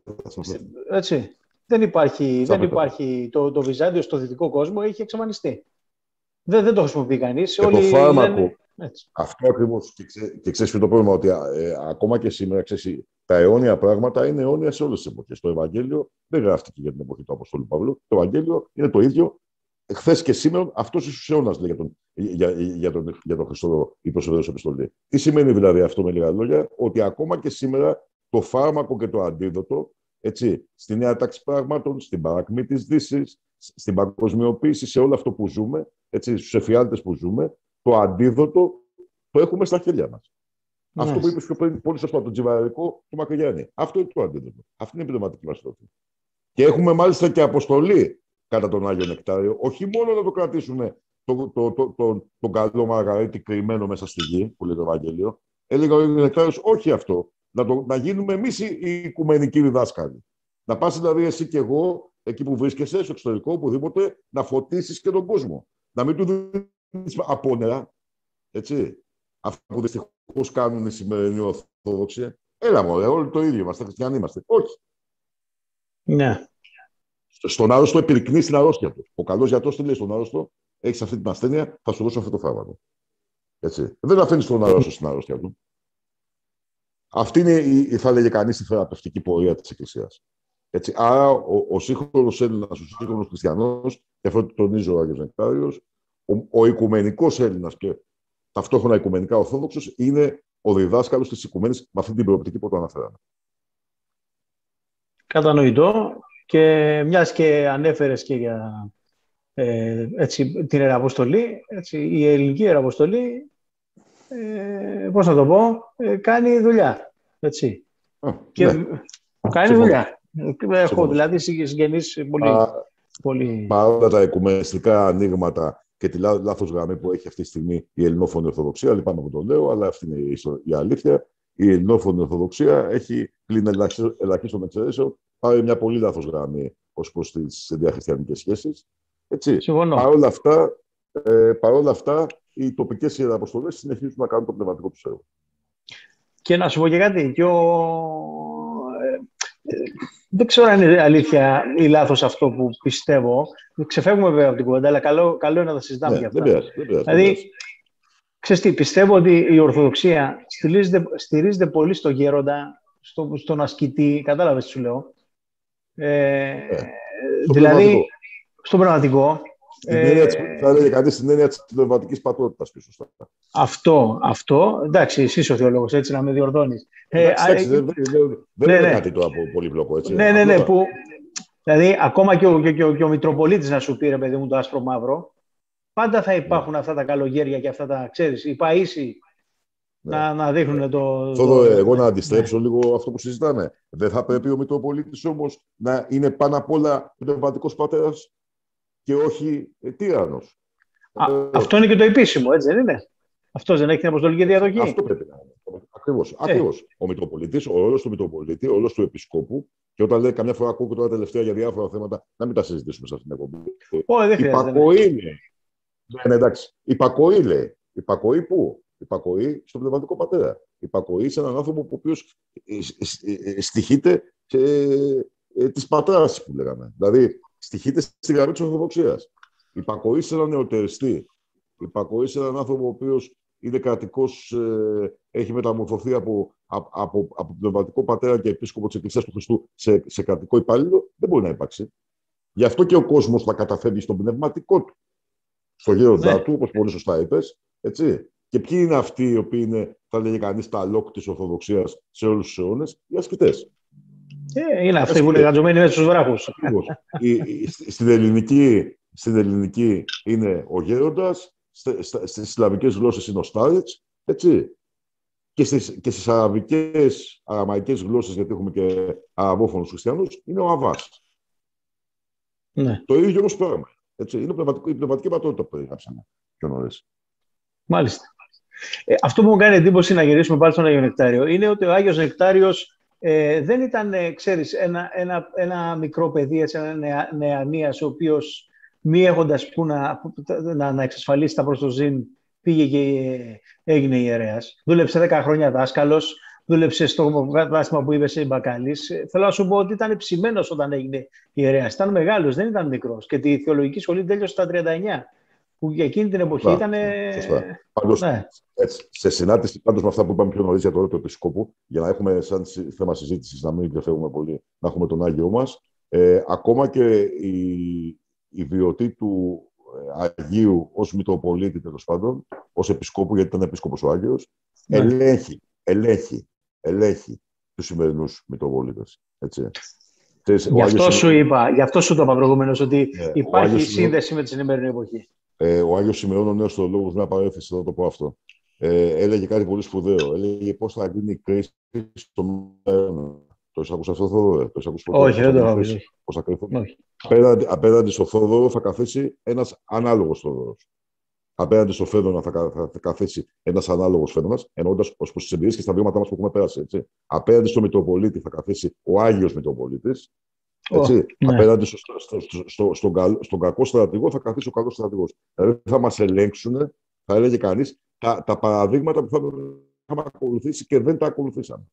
Έτσι. Δεν υπάρχει, δεν υπάρχει το, το Βυζάντιο στο δυτικό κόσμο, έχει εξαφανιστεί. Δεν, δεν το χρησιμοποιεί κανείς. Και όλοι το φάρμακο, λένε... αυτό ακριβώς. Και, ξέ, και ξέρεις ποιο το πρόβλημα, ότι ε, ακόμα και σήμερα, ξέρεις, τα αιώνια πράγματα είναι αιώνια σε όλες τις εποχές. Το Ευαγγέλιο δεν γράφτηκε για την εποχή του Αποστόλου Παύλου. Το Ευαγγέλιο είναι το ίδιο. Χθες και σήμερα, αυτός ίσως αιώνας λέει για τον, για, για τον, για τον Χριστό η προσωρινή επιστολή. Τι σημαίνει δηλαδή αυτό με λίγα λόγια? Ότι ακόμα και σήμερα το φάρμακο και το αντίδοτο, έτσι, στη νέα τάξη πραγμάτων, στην παρακμή της Δύσης, στην παγκοσμιοποίηση, σε όλο αυτό που ζούμε, έτσι, στους εφιάλτες που ζούμε, το αντίδοτο το έχουμε στα χέρια μας. Yes. Αυτό που είπες πιο πριν, πολύ σωστά, το τζιβαρικό του Μακρυγιάννη. Αυτό είναι το αντίδοτο. Αυτή είναι η πνευματική μας τροφή. Και έχουμε μάλιστα και αποστολή κατά τον Άγιο Νεκτάριο, όχι μόνο να το κρατήσουμε το, το, το, το, τον καλό Μαργαρίτη κρυμμένο μέσα στη γη, που λέει το Ευαγγέλιο. Έλεγε ο Άγιος Νεκτάριος, όχι αυτό. Να, το, να γίνουμε εμείς οι, οι οικουμενικοί διδάσκαλοι. Να πας δηλαδή εσύ και εγώ, εκεί που βρίσκεσαι, στο εξωτερικό, οπουδήποτε, να φωτίσεις και τον κόσμο. Να μην του δίνεις απόνερα, έτσι. Αυτό που δυστυχώς κάνουν οι σημερινοί Ορθόδοξοι. Έλα μωρέ, όλοι το ίδιο είμαστε, χριστιανοί είμαστε. Όχι. Ναι. Στον άρρωστο επηρυκνεί στην αρρώστια του. Ο καλός γιατρός τι λέει στον άρρωστο, έχεις αυτή την ασθένεια, θα σου δώσω αυτό το φάρμακο. Έτσι. Δεν αφήνεις τον άρρωστο στην αρρώστια του. Αυτή είναι, η, θα λέγε κανείς, η θεραπευτική πορεία της Εκκλησίας. Έτσι. Άρα, ο, ο σύγχρονος Έλληνας, ο σύγχρονος χριστιανός, και αυτό το τονίζει ο Άγιος Νεκτάριος, ο, ο οικουμενικός Έλληνας και ταυτόχρονα οικουμενικά Ορθόδοξος, είναι ο διδάσκαλος της οικουμένης με αυτή την προοπτική που το αναφέραμε. Κατανοητό. Και μιας και ανέφερες και για ε, έτσι, την Ιεραποστολή, έτσι, η ελληνική Ιεραποστολή, ε, πώς να το πω, ε, κάνει δουλειά. Έτσι. Α, και ναι. Κάνει Συμφωνώ. δουλειά. Έχω Συμφωνώ. δηλαδή συγγενείς πολύ... Α, πολύ... Παρόλα τα οικουμενιστικά ανοίγματα και τη λά, λάθος γραμμή που έχει αυτή τη στιγμή η ελληνόφωνη Ορθοδοξία, λυπάμαι που το λέω, αλλά αυτή είναι η, η αλήθεια. Η ελληνόφωνη Ορθοδοξία έχει πλην ελαχίστων εξαιρέσεων πάρει μια πολύ λάθος γραμμή ως προς τις διαχριστιανικές σχέσεις. Παρ' όλα αυτά, ε, παρόλα αυτά, οι τοπικές ιεραποστολές συνεχίζουν να κάνουν το πνευματικό τους έργο. Και να σου πω και κάτι. Και ο... ε, δεν ξέρω αν είναι αλήθεια ή λάθος αυτό που πιστεύω. Ξεφεύγουμε βέβαια από την κουβέντα, αλλά καλό, καλό είναι να τα συζητάμε Ναι, για αυτά. Δεν πειράζει, δεν πειράζει, δηλαδή, δεν πειράζει. ξέρεις τι, πιστεύω ότι η Ορθοδοξία στηρίζεται, στηρίζεται πολύ στο γέροντα, στο, στον ασκητή, κατάλαβες τι σου λέω. Ε, Ναι. Δηλαδή, πνευματικό. στο πραγματικό. Στην έννοια της, θα έλεγε κανείς στην έννοια της πνευματικής πατρότητας πιο σωστά. Αυτό, αυτό, εντάξει, εσύ είσαι ο θεολόγος, έτσι να με διορθώνεις. Εντάξει, ε, δεν, δεν, δεν ναι, είναι ναι. κάτι το από πολύπλοκο, έτσι. Ναι, ναι, ναι, που, δηλαδή ακόμα και ο, και, και, και ο Μητροπολίτης να σου πει, ρε παιδί μου, το άσπρο μαύρο, πάντα θα υπάρχουν ναι. αυτά τα καλογέρια και αυτά τα, ξέρεις, οι παΐσοι ναι. να, να δείχνουν το... Θόδω, το... εγώ να αντιστρέψω ναι. λίγο αυτό που συζητάμε. Δεν θα πρέπει ο Μητροπολίτης όμως να είναι πάνω απ' όλα πνευματικός πατέρας και όχι ε, τύραννος. Α, ε, αυτό είναι και το επίσημο, έτσι δεν είναι? Αυτός δεν έχει την αποστολική διαδοχή. Αυτό πρέπει να είναι. Ακριβώς. Ε. Ακριβώς. Ο Μητροπολίτης, ο ρόλος του Μητροπολίτη, ο ρόλος του Επισκόπου, και όταν λέει καμιά φορά ακούω τώρα τελευταία για διάφορα θέματα, να μην τα συζητήσουμε σε αυτήν την εκπομπή. Όχι, δεν χρειάζεται. Υπακοή είναι. Ναι, εντάξει. Υπακοή λέει. Υπακοή πού? Υπακοή στον πνευματικό πατέρα. Υπακοή σε έναν άνθρωπο ο οποίος στοιχείται της πατράς που λέγαμε. Δηλαδή, στοιχείται στη γραμμή της Ορθοδοξίας. Υπακοή σε έναν νεοτεριστή. Υπακοή σε έναν άνθρωπο ο οποίος είναι κρατικός, ε, έχει μεταμορφωθεί από, από, από, από πνευματικό πατέρα και επίσκοπο της Εκκλησίας του Χριστού σε, σε κρατικό υπάλληλο, δεν μπορεί να υπάρξει. Γι' αυτό και ο κόσμος θα καταφεύγει στον πνευματικό του, στο γέροντά ναι. του, όπως πολύ σωστά είπες. Έτσι. Και ποιοι είναι αυτοί οι οποίοι είναι, θα λέγει κανείς, τα αλόκ της Ορθοδοξίας σε όλους τους αιώνες? Οι ασκητές. Ε, είναι αυτοί που είναι γαντζωμένοι μέσα στους βράχους. Στην ελληνική, στην ελληνική είναι ο γέροντας. Στις σλαβικές γλώσσες είναι ο Στάρετς, έτσι. Και στις, και στις αραβικές, αραμαϊκές γλώσσες, γιατί έχουμε και αραβόφωνους χριστιανούς, είναι ο Αβάς. Ναι. Το ίδιο όμως πράγμα. Έτσι. Είναι η πνευματική πατρότητα που περιγράψαμε πιο νωρίς. Μάλιστα. Ε, αυτό που μου κάνει εντύπωση, να γυρίσουμε πάλι στον Άγιο Νεκτάριο, είναι ότι ο Άγιος Νεκτάριος ε, δεν ήταν, ε, ξέρεις, ένα, ένα, ένα μικρό παιδί, έτσι, ένα νεα, νεανίας, ο οποίος μη έχοντας που να, να, να εξασφαλίσει τα προστοζήν, πήγε και έγινε ιερέας. Δούλεψε δέκα χρόνια δάσκαλος, δούλεψε στο κατάστημα που είπε σε Μπακάλης. Θέλω να σου πω ότι ήταν ψημένος όταν έγινε ιερέας. Ήταν μεγάλος, δεν ήταν μικρός. Και τη θεολογική σχολή τέλειωσε στα τριάντα εννιά, που για εκείνη την εποχή Σωστά, ήταν... σωστά. Πάντως, ναι. έτσι, σε συνάντηση πάντως με αυτά που είπαμε πιο νωρίς για το ρόλο του Επισκόπου, για να έχουμε σαν θέμα συζήτησης, να μην διαφεύγουμε πολύ, να έχουμε τον Άγιο μας, ε, ακόμα και η, η βιωτή του Αγίου ως Μητροπολίτη, τέλος πάντων, ως Επισκόπου, γιατί ήταν Επίσκοπος ο Άγιος, ναι. ελέγχει, ελέγχει, ελέγχει τους σημερινούς Μητροπολίτες. Έτσι. Γι' αυτό Άγιος... σου είπα, γι' αυτό σου το είπα προηγουμένως, ότι yeah, υπάρχει σύνδεση Σημειών... με τη σημερινή εποχή. Ε, ο Άγιος Σημεών, ο νέος θεολόγος, μια παρένθεση, θα το πω αυτό, ε, έλεγε κάτι πολύ σπουδαίο. Έλεγε πώς θα γίνει η κρίση στο μέλλον. Το έχεις ακούσει αυτό, Θόδωρο? Το έχεις ακούσει ποτέ? Όχι, δεν το έχω ακούσει. Πώς θα κρυφθούν? Απέναντι, απέναντι στο Θόδωρο θα καθίσει ένας ανάλογος Θόδωρος. Απέναντι στο Φέδωνα θα, θα, θα καθίσει ένας ανάλογος Φέδωνας, εννοώντας ως προς τις εμπειρίες και στα βήματα μας που έχουμε περάσει. Έτσι. Απέναντι στο Μητροπολίτη θα καθίσει ο Άγιος Μητροπολίτης. Έτσι. Oh, ναι. Απέναντι στο, στο, στο, στο, στον, κα, στον κακό στρατηγό θα καθίσει ο καλός στρατηγός. Δηλαδή θα μας ελέγξουν, θα έλεγε κανείς, τα, τα παραδείγματα που θα είχαμε ακολουθήσει και δεν τα ακολουθήσαμε.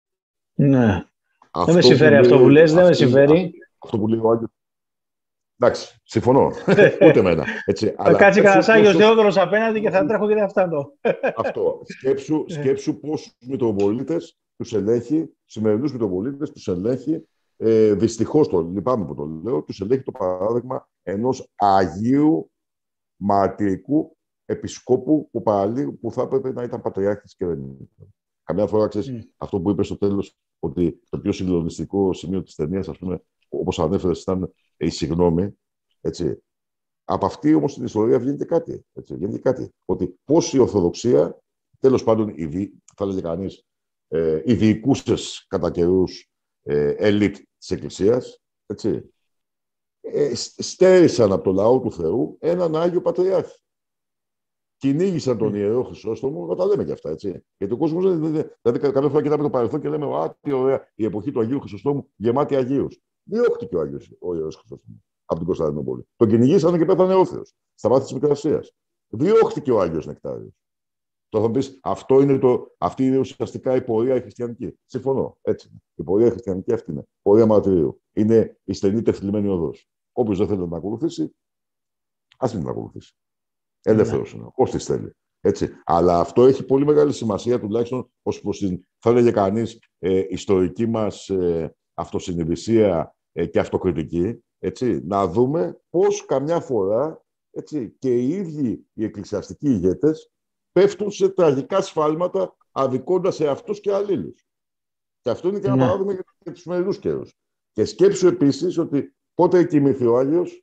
Ναι. Αυτό δεν με συμφέρει αυτό που λες, δεν με συμφέρει. Αυτό που λέει ο Άγιος. Εντάξει, συμφωνώ. Ούτε εμένα. Έτσι. Θα κάτσει κανένας Άγιος Θεόδωρος απέναντι και θα τρέχω και δεν φτάνω. Αυτό. Σκέψου, σκέψου πόσους Μητροπολίτες τους ελέγχει, σημερινούς Μητροπολίτες τους ελέγχει, ε, δυστυχώς, το, λυπάμαι που το λέω, τους ελέγχει το παράδειγμα ενός Αγίου Μαρτυρικού Επισκόπου που, παραλίγο, που θα έπρεπε να ήταν πατριάρχης και δεν ήταν. Καμιά φορά, ξέρεις, mm. αυτό που είπε στο τέλος, ότι το πιο συγκλονιστικό σημείο της ταινίας, ας πούμε, όπως ανέφερες, ήταν η συγγνώμη. Έτσι. Από αυτή όμως την ιστορία βγαίνει κάτι. Έτσι, βγαίνει κάτι. Ότι πώς η Ορθοδοξία, τέλος πάντων, η, θα έλεγε κανείς, ε, οι διοικούσες κατά καιρούς ε, ελίτ της Εκκλησίας, έτσι, ε, στέρισαν από το λαό του Θεού έναν Άγιο Πατριάρχη. Κυνήγησαν τον Ιερό Χρυσόστομο, να τα λέμε και αυτά, έτσι. Γιατί ο κόσμος, δηλαδή, καμιά φορά κοιτάμε το παρελθόν και λέμε, α, τι ωραία, η εποχή του Αγίου Χρυσόστομου γεμάτη Αγίους. Διώχτηκε ο Άγιος, ο Ιερός Χρυσόστομος από την Κωνσταντινούπολη. Τον κυνηγήσανε και πέθανε όρθιος, στα βάθη της Μικρασίας. Διώχτηκε ο Άγιος Νεκτάριος. Τώρα θα μου πεις, αυτό είναι το, αυτή είναι ουσιαστικά η πορεία η χριστιανική. Συμφωνώ, έτσι είναι. Η πορεία η χριστιανική αυτή είναι. Πορεία μαρτυρίου. Είναι η στενή τεφλημένη οδός. Όποιος δεν θέλει να την ακολουθήσει, ας μην την ακολουθήσει. Ελεύθερος είναι, όπως τη θέλει. Έτσι. Αλλά αυτό έχει πολύ μεγάλη σημασία, τουλάχιστον ως προς την, θα έλεγε κανείς, ε, ιστορική μας ε, αυτοσυνειδησία ε, και αυτοκριτική. Έτσι. Να δούμε πώς καμιά φορά, έτσι, και οι ίδιοι οι εκκλησιαστικοί ηγέτες πέφτουν σε τραγικά σφάλματα, αδικώντας σε αυτούς και αλλήλους. Και αυτό είναι και ένα ναι. παράδειγμα για, για τους σημερινούς καιρούς. Και σκέψου επίσης ότι πότε κοιμήθη ο Άγιος.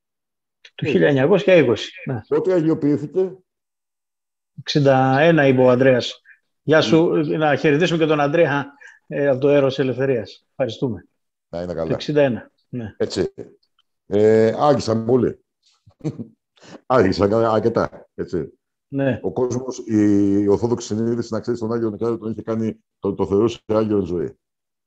Το χίλια εννιακόσια είκοσι. Ναι. Πότε αγιοποιήθηκε. εξήντα ένα είπε ο Ανδρέας. Γεια σου, mm. να χαιρετήσουμε και τον Ανδρέα ε, από το Έρος Ελευθερίας. Ευχαριστούμε. Να είναι καλά. Το εξήντα ένα. Ναι. Έτσι. Ε, άγγισαν πολύ. Άγγισαν αρκετά. Έτσι. Ναι. Ο κόσμος, η, η Ορθόδοξη συνείδηση, να ξέρει, τον Άγιο Νεκτάριο τον είχε κάνει, το, το θεωρούσε Άγιο εν ζωή.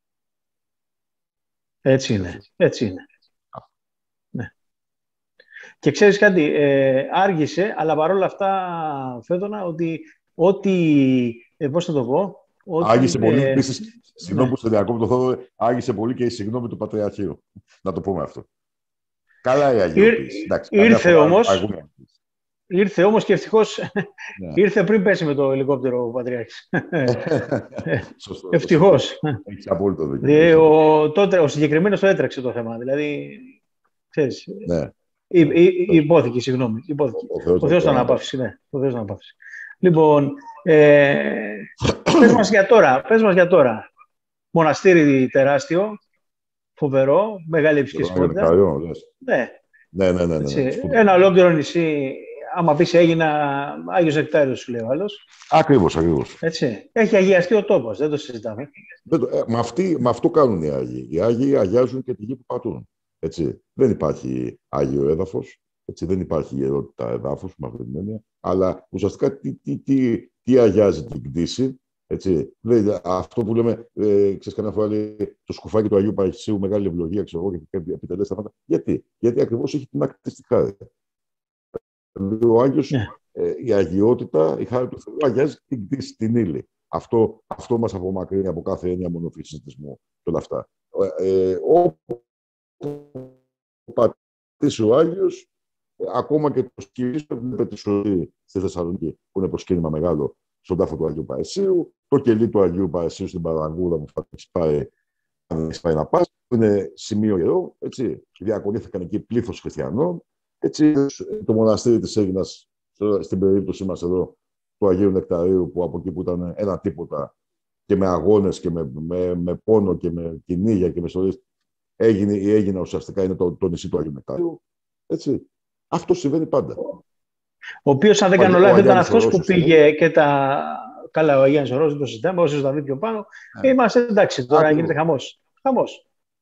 Έτσι είναι. Έτσι είναι. Ναι. Και ξέρεις κάτι, ε, άργησε, αλλά παρόλα αυτά, Φέδωνα, ότι ό,τι, ε, πώς θα το πω... Ότι, άργησε ε, πολύ, ε, επίσης, συγγνώμη ναι. που σε διακόπτω, Θόδωρε, άργησε πολύ και η συγγνώμη του Πατριαρχείου. Να το πούμε αυτό. Καλά η αγιοποίηση. Ήρθε όμως, ήρθε όμως και ευτυχώς ναι. ήρθε πριν πέσει με το ελικόπτερο ο Πατριάρχης. Σωστό, ευτυχώς. Έχεις απόλυτο δίκιο. Ο, τότε, ο συγκεκριμένος το έτρεξε το θέμα. Δηλαδή, ξέρεις, ναι. η, η, η υπόθηκη, συγγνώμη. Υπόθηκη. Ο, ο Θεός, Θεός τον αναπαύσει, ναι. Ο Θεός τον αναπαύσει. Λοιπόν, ε, πες μας για τώρα, πες μας για τώρα. Μοναστήρι τεράστιο, φοβερό, μεγάλη επισκεπτικότητα. Ναι. Ναι, ναι, ναι, ναι, ναι. Ένα ολόκληρο νησί, άμα πεις έγινα Άγιος Νεκτάριος, σου λέει ο άλλος. Ακριβώς, ακριβώς. Έτσι. Έχει αγιαστεί ο τόπος, δεν το συζητάμε. Δεν το, ε, με, αυτή, με αυτό κάνουν οι Άγιοι. Οι Άγιοι αγιάζουν και τη γη που πατούν. Έτσι. Δεν υπάρχει Άγιο έδαφος, έτσι. Δεν υπάρχει ιερότητα εδάφους, με αυτή την έννοια. Αλλά ουσιαστικά τι, τι, τι, τι αγιάζει την κτήση. Έτσι. Δηλαδή, αυτό που λέμε, ε, ξέρεις, κανένα φορά λέει το σκουφάκι του Αγίου Παρισίου, μεγάλη ευλογία, ξέρω εγώ, και επιτελέσει τα πάντα. Γιατί? Γιατί ακριβώς έχει την άκρη στη χάρη. Δηλαδή, ο Άγιος, yeah. ε, η αγιότητα, η χάρη του Θεού, αγιάζει την κτήση, την ύλη. Αυτό, αυτό μας απομακρύνει από κάθε έννοια μονοφυσιτισμού και όλα αυτά. Ε, όπου πατήσει ο Άγιος, ε, ακόμα και το σκηνή βλέπετε στη Θεσσαλονίκη, που είναι προσκύνημα μεγάλο, στον τάφο του Αγίου Παρισίου, το κελί του Αγίου Παρισίου στην Παραγούδα που θα πάει, πάει να πας, που είναι σημείο ιερό, έτσι. Διακονήθηκαν εκεί πλήθος χριστιανών. Έτσι, το μοναστήρι της Αίγινας, στην περίπτωση μας εδώ, του Αγίου Νεκταρίου, που από εκεί που ήταν ένα τίποτα και με αγώνες και με, με, με πόνο και με κυνήγια και με ιστορίες, έγινε, η Αίγινα ουσιαστικά είναι το, το νησί του Αγίου Νεκταρίου. Έτσι. Αυτό συμβαίνει πάντα. Ο οποίος, αν δεν κάνω λάθος, ήταν αυτός που πήγε και τα... Καλά, ο Αγιάννης ο Ρώσος, δεν το συζητάμε, όσοι θα δει πιο πάνω. Yeah. Είμαστε εντάξει, τώρα Ά, γίνεται χαμός. Χαμός.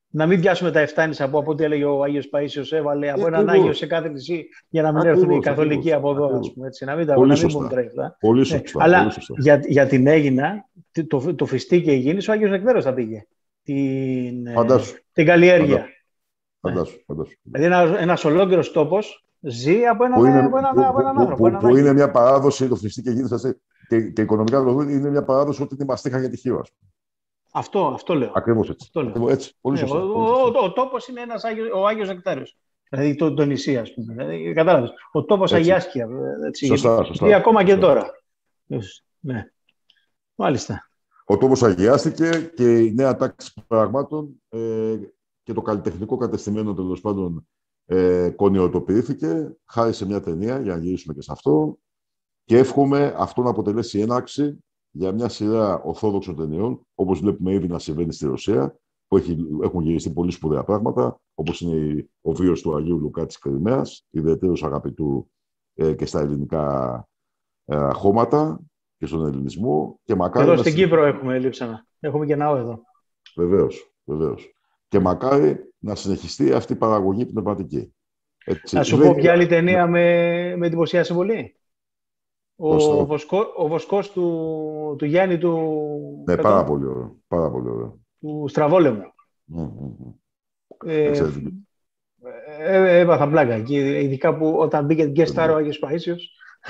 να μην πιάσουμε τα εφτάνησα από, από ό,τι έλεγε ο Άγιος Παΐσιος, έβαλε από Ε, έναν ακριβώς. Άγιο σε κάθε νησί για να μην Ακριβώς, έρθουν οι καθολικοί ακριβώς, από εδώ, ακριβώς. ας πούμε, έτσι, να μην, τα, Πολύ να μην σωστά. μπουν τρέφτα. Πολύ Ναι, σωστά. αλλά Πολύ σωστά. για, για την Έγινα, το, το φιστίκι Αιγίνης, ο Άγιος Νεκτέρος θα πήγε. Την, Φαντάσου. την καλλιέργεια. Φαντάσου. Ναι. Φαντάσου. Δηλαδή ένα, ένας ολόκληρος τόπος ζει από έναν, Που είναι, από έναν, που, από έναν που, άνθρωπο. που, έναν που Άγιο. είναι μια παράδοση, το φιστίκι Αιγίνης, και, και οικονομικά το δούμε, είναι μια παράδοση ότι τη μαστίχα για τη χείρα. Αυτό, αυτό λέω. Ακριβώς έτσι. Αυτό λέω. Ακριβώς έτσι. Πολύ Ναι, σωστά. ο, Πολύ σωστά. ο, ο, ο τόπος είναι ένας Άγιος, ο Άγιος Νεκτάριος. Δηλαδή το, το νησί, ας πούμε. Δηλαδή, κατάλαβες. Ο τόπος Έτσι. αγιάστηκε. Έτσι, Σωστά, γιατί, σωστά. γιατί ακόμα Σωστά. και τώρα. Ναι. Μάλιστα. Ο τόπος αγιάστηκε και η νέα τάξη πραγμάτων ε, και το καλλιτεχνικό κατεστημένο, τέλος πάντων, ε, κονιοτοποιήθηκε χάρη σε μια ταινία, για να γυρίσουμε και σε αυτό. Και εύχομαι αυτό να αποτελέσει έναρξη για μια σειρά ορθόδοξων ταινιών, όπως βλέπουμε ήδη να συμβαίνει στη Ρωσία, που έχει, έχουν γυριστεί πολύ σπουδαία πράγματα, όπως είναι ο βίος του Αγίου Λουκά της Κριμαίας, ιδιαιτέρως αγαπητού ε, και στα ελληνικά ε, χώματα και στον ελληνισμό. Και μακάρι εδώ να στην συνεχίσει. Κύπρο έχουμε λείψανα. Έχουμε και ναό εδώ. Βεβαίως, βεβαίως. Και μακάρι να συνεχιστεί αυτή η παραγωγή πνευματική. Έτσι, Να σου δεν... πω ποια άλλη ταινία με, με εντυπωσίασε πολύ. Ο, ο, βοσκό, ο βοσκός του, του Γιάννη του... Ναι, Κατώ, πάρα πολύ ωραίο. Πάρα πολύ ωραίο. Του Στραβόλεμου. Mm, mm, mm. Ε, ε, έβαθα μπλάκα. Και ειδικά που όταν μπήκε guest star ο Άγιος Παΐσιος.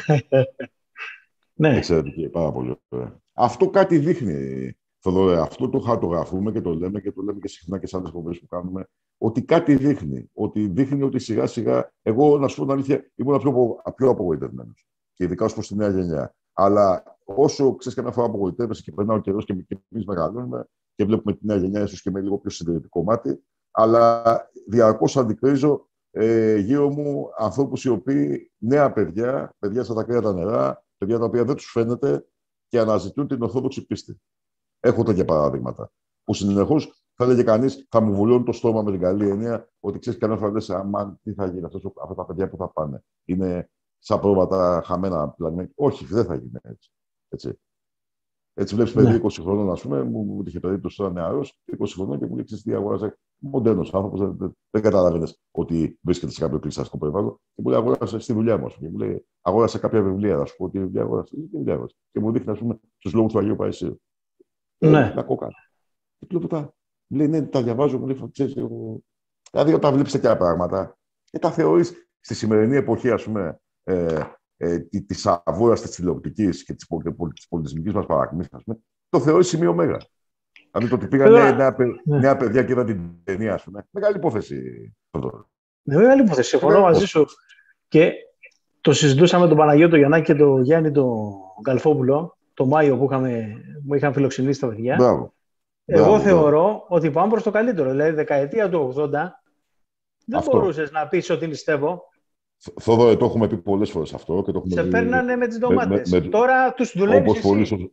Ναι. Εξαιρετική, πάρα πολύ ωραία. Αυτό κάτι δείχνει, Θοδωρέ. Αυτό το χαρτογραφούμε και το λέμε και το λέμε και συχνά και σε άλλες εκπομπές που κάνουμε. Ότι κάτι δείχνει. Ότι δείχνει ότι σιγά σιγά. Εγώ, να σου πω την αλήθεια, ήμουν πιο, πιο απογοητευμένος. Και ειδικά ως προς τη νέα γενιά. Αλλά όσο ξέρεις, καμιά φορά απογοητεύεσαι και περνάει ο καιρός και εμείς μεγαλώνουμε και βλέπουμε τη νέα γενιά, ίσως και με λίγο πιο συντηρητικό μάτι. Αλλά διαρκώς αντικρίζω ε, γύρω μου ανθρώπους οι οποίοι νέα παιδιά, παιδιά στα τα κρύα τα νερά, παιδιά τα οποία δεν τους φαίνεται και αναζητούν την ορθόδοξη πίστη. Έχω τέτοια παραδείγματα. Που συνεχώς θα έλεγε κανείς, θα μου βουλώνει το στόμα με την καλή έννοια, ότι ξέρεις, κανένα φορά λες, αμάν, τι θα γίνει αυτός, αυτά τα παιδιά που θα πάνε. Είναι σαν πρόβατα χαμένα πλανήματα. Όχι, δεν θα γίνει έτσι. Έτσι, έτσι βλέπεις παιδί είκοσι χρονών, ας πούμε, μου, μου είχε περίπτωση τώρα νεαρός, είκοσι χρονών και μου λέει, ξέρεις τι αγόρασε. Μοντέρνος άνθρωπος, δεν, δεν, δεν καταλαβαίνεις ότι βρίσκεται σε κάποιο εκκλησιαστικό περιβάλλον. Και μου λέει, αγόρασε στη δουλειά μου. Και μου λέει, αγόρασε κάποια βιβλία. Να σου πω τι βιβλία αγόρασε. Τι βιβλία αγόρασε. Και μου δείχνει, ας πούμε, τους λόγους του Αγίου Παΐσιου. Ναι. Να κόκκαλα. Και του λέω, ποτά. Μου λέει, ναι, τα διαβάζω. Μου λέει, ξέρεις, εγώ. Δηλαδή, όταν βλέπεις τέτοια πράγματα και τα θεωρείς στη σημερινή εποχή, ας πούμε, ε, ε, τη αβούρα τη τηλεοπτική και τη πολιτισμική μα παρακμή, το θεωρεί σημείο μέγα. Δηλαδή το ότι πήγαν νέα, νέα, ναι. νέα παιδιά και είδαν την ταινία, α πούμε. Μεγάλη υπόθεση. Ναι, μεγάλη υπόθεση. Συμφωνώ μαζί σου. Και το συζητούσαμε με τον Παναγιώτο Γιαννάκη και τον Γιάννη τον Καλφόπουλο το Μάιο που είχαμε, που είχαν φιλοξενήσει τα παιδιά. Μπράβο. Εγώ μπράβο, θεωρώ μπράβο. ότι πάμε προς το καλύτερο. Δηλαδή, δεκαετία του ογδόντα δεν μπορούσες να πεις ότι νηστεύω. Θόδωρε, το έχουμε πει πολλές φορές αυτό. Και το έχουμε σε πει... παίρνανε με τις ντομάτες. Με, με, Τώρα τους δουλεύεις εσύ. Πολύ σωστά...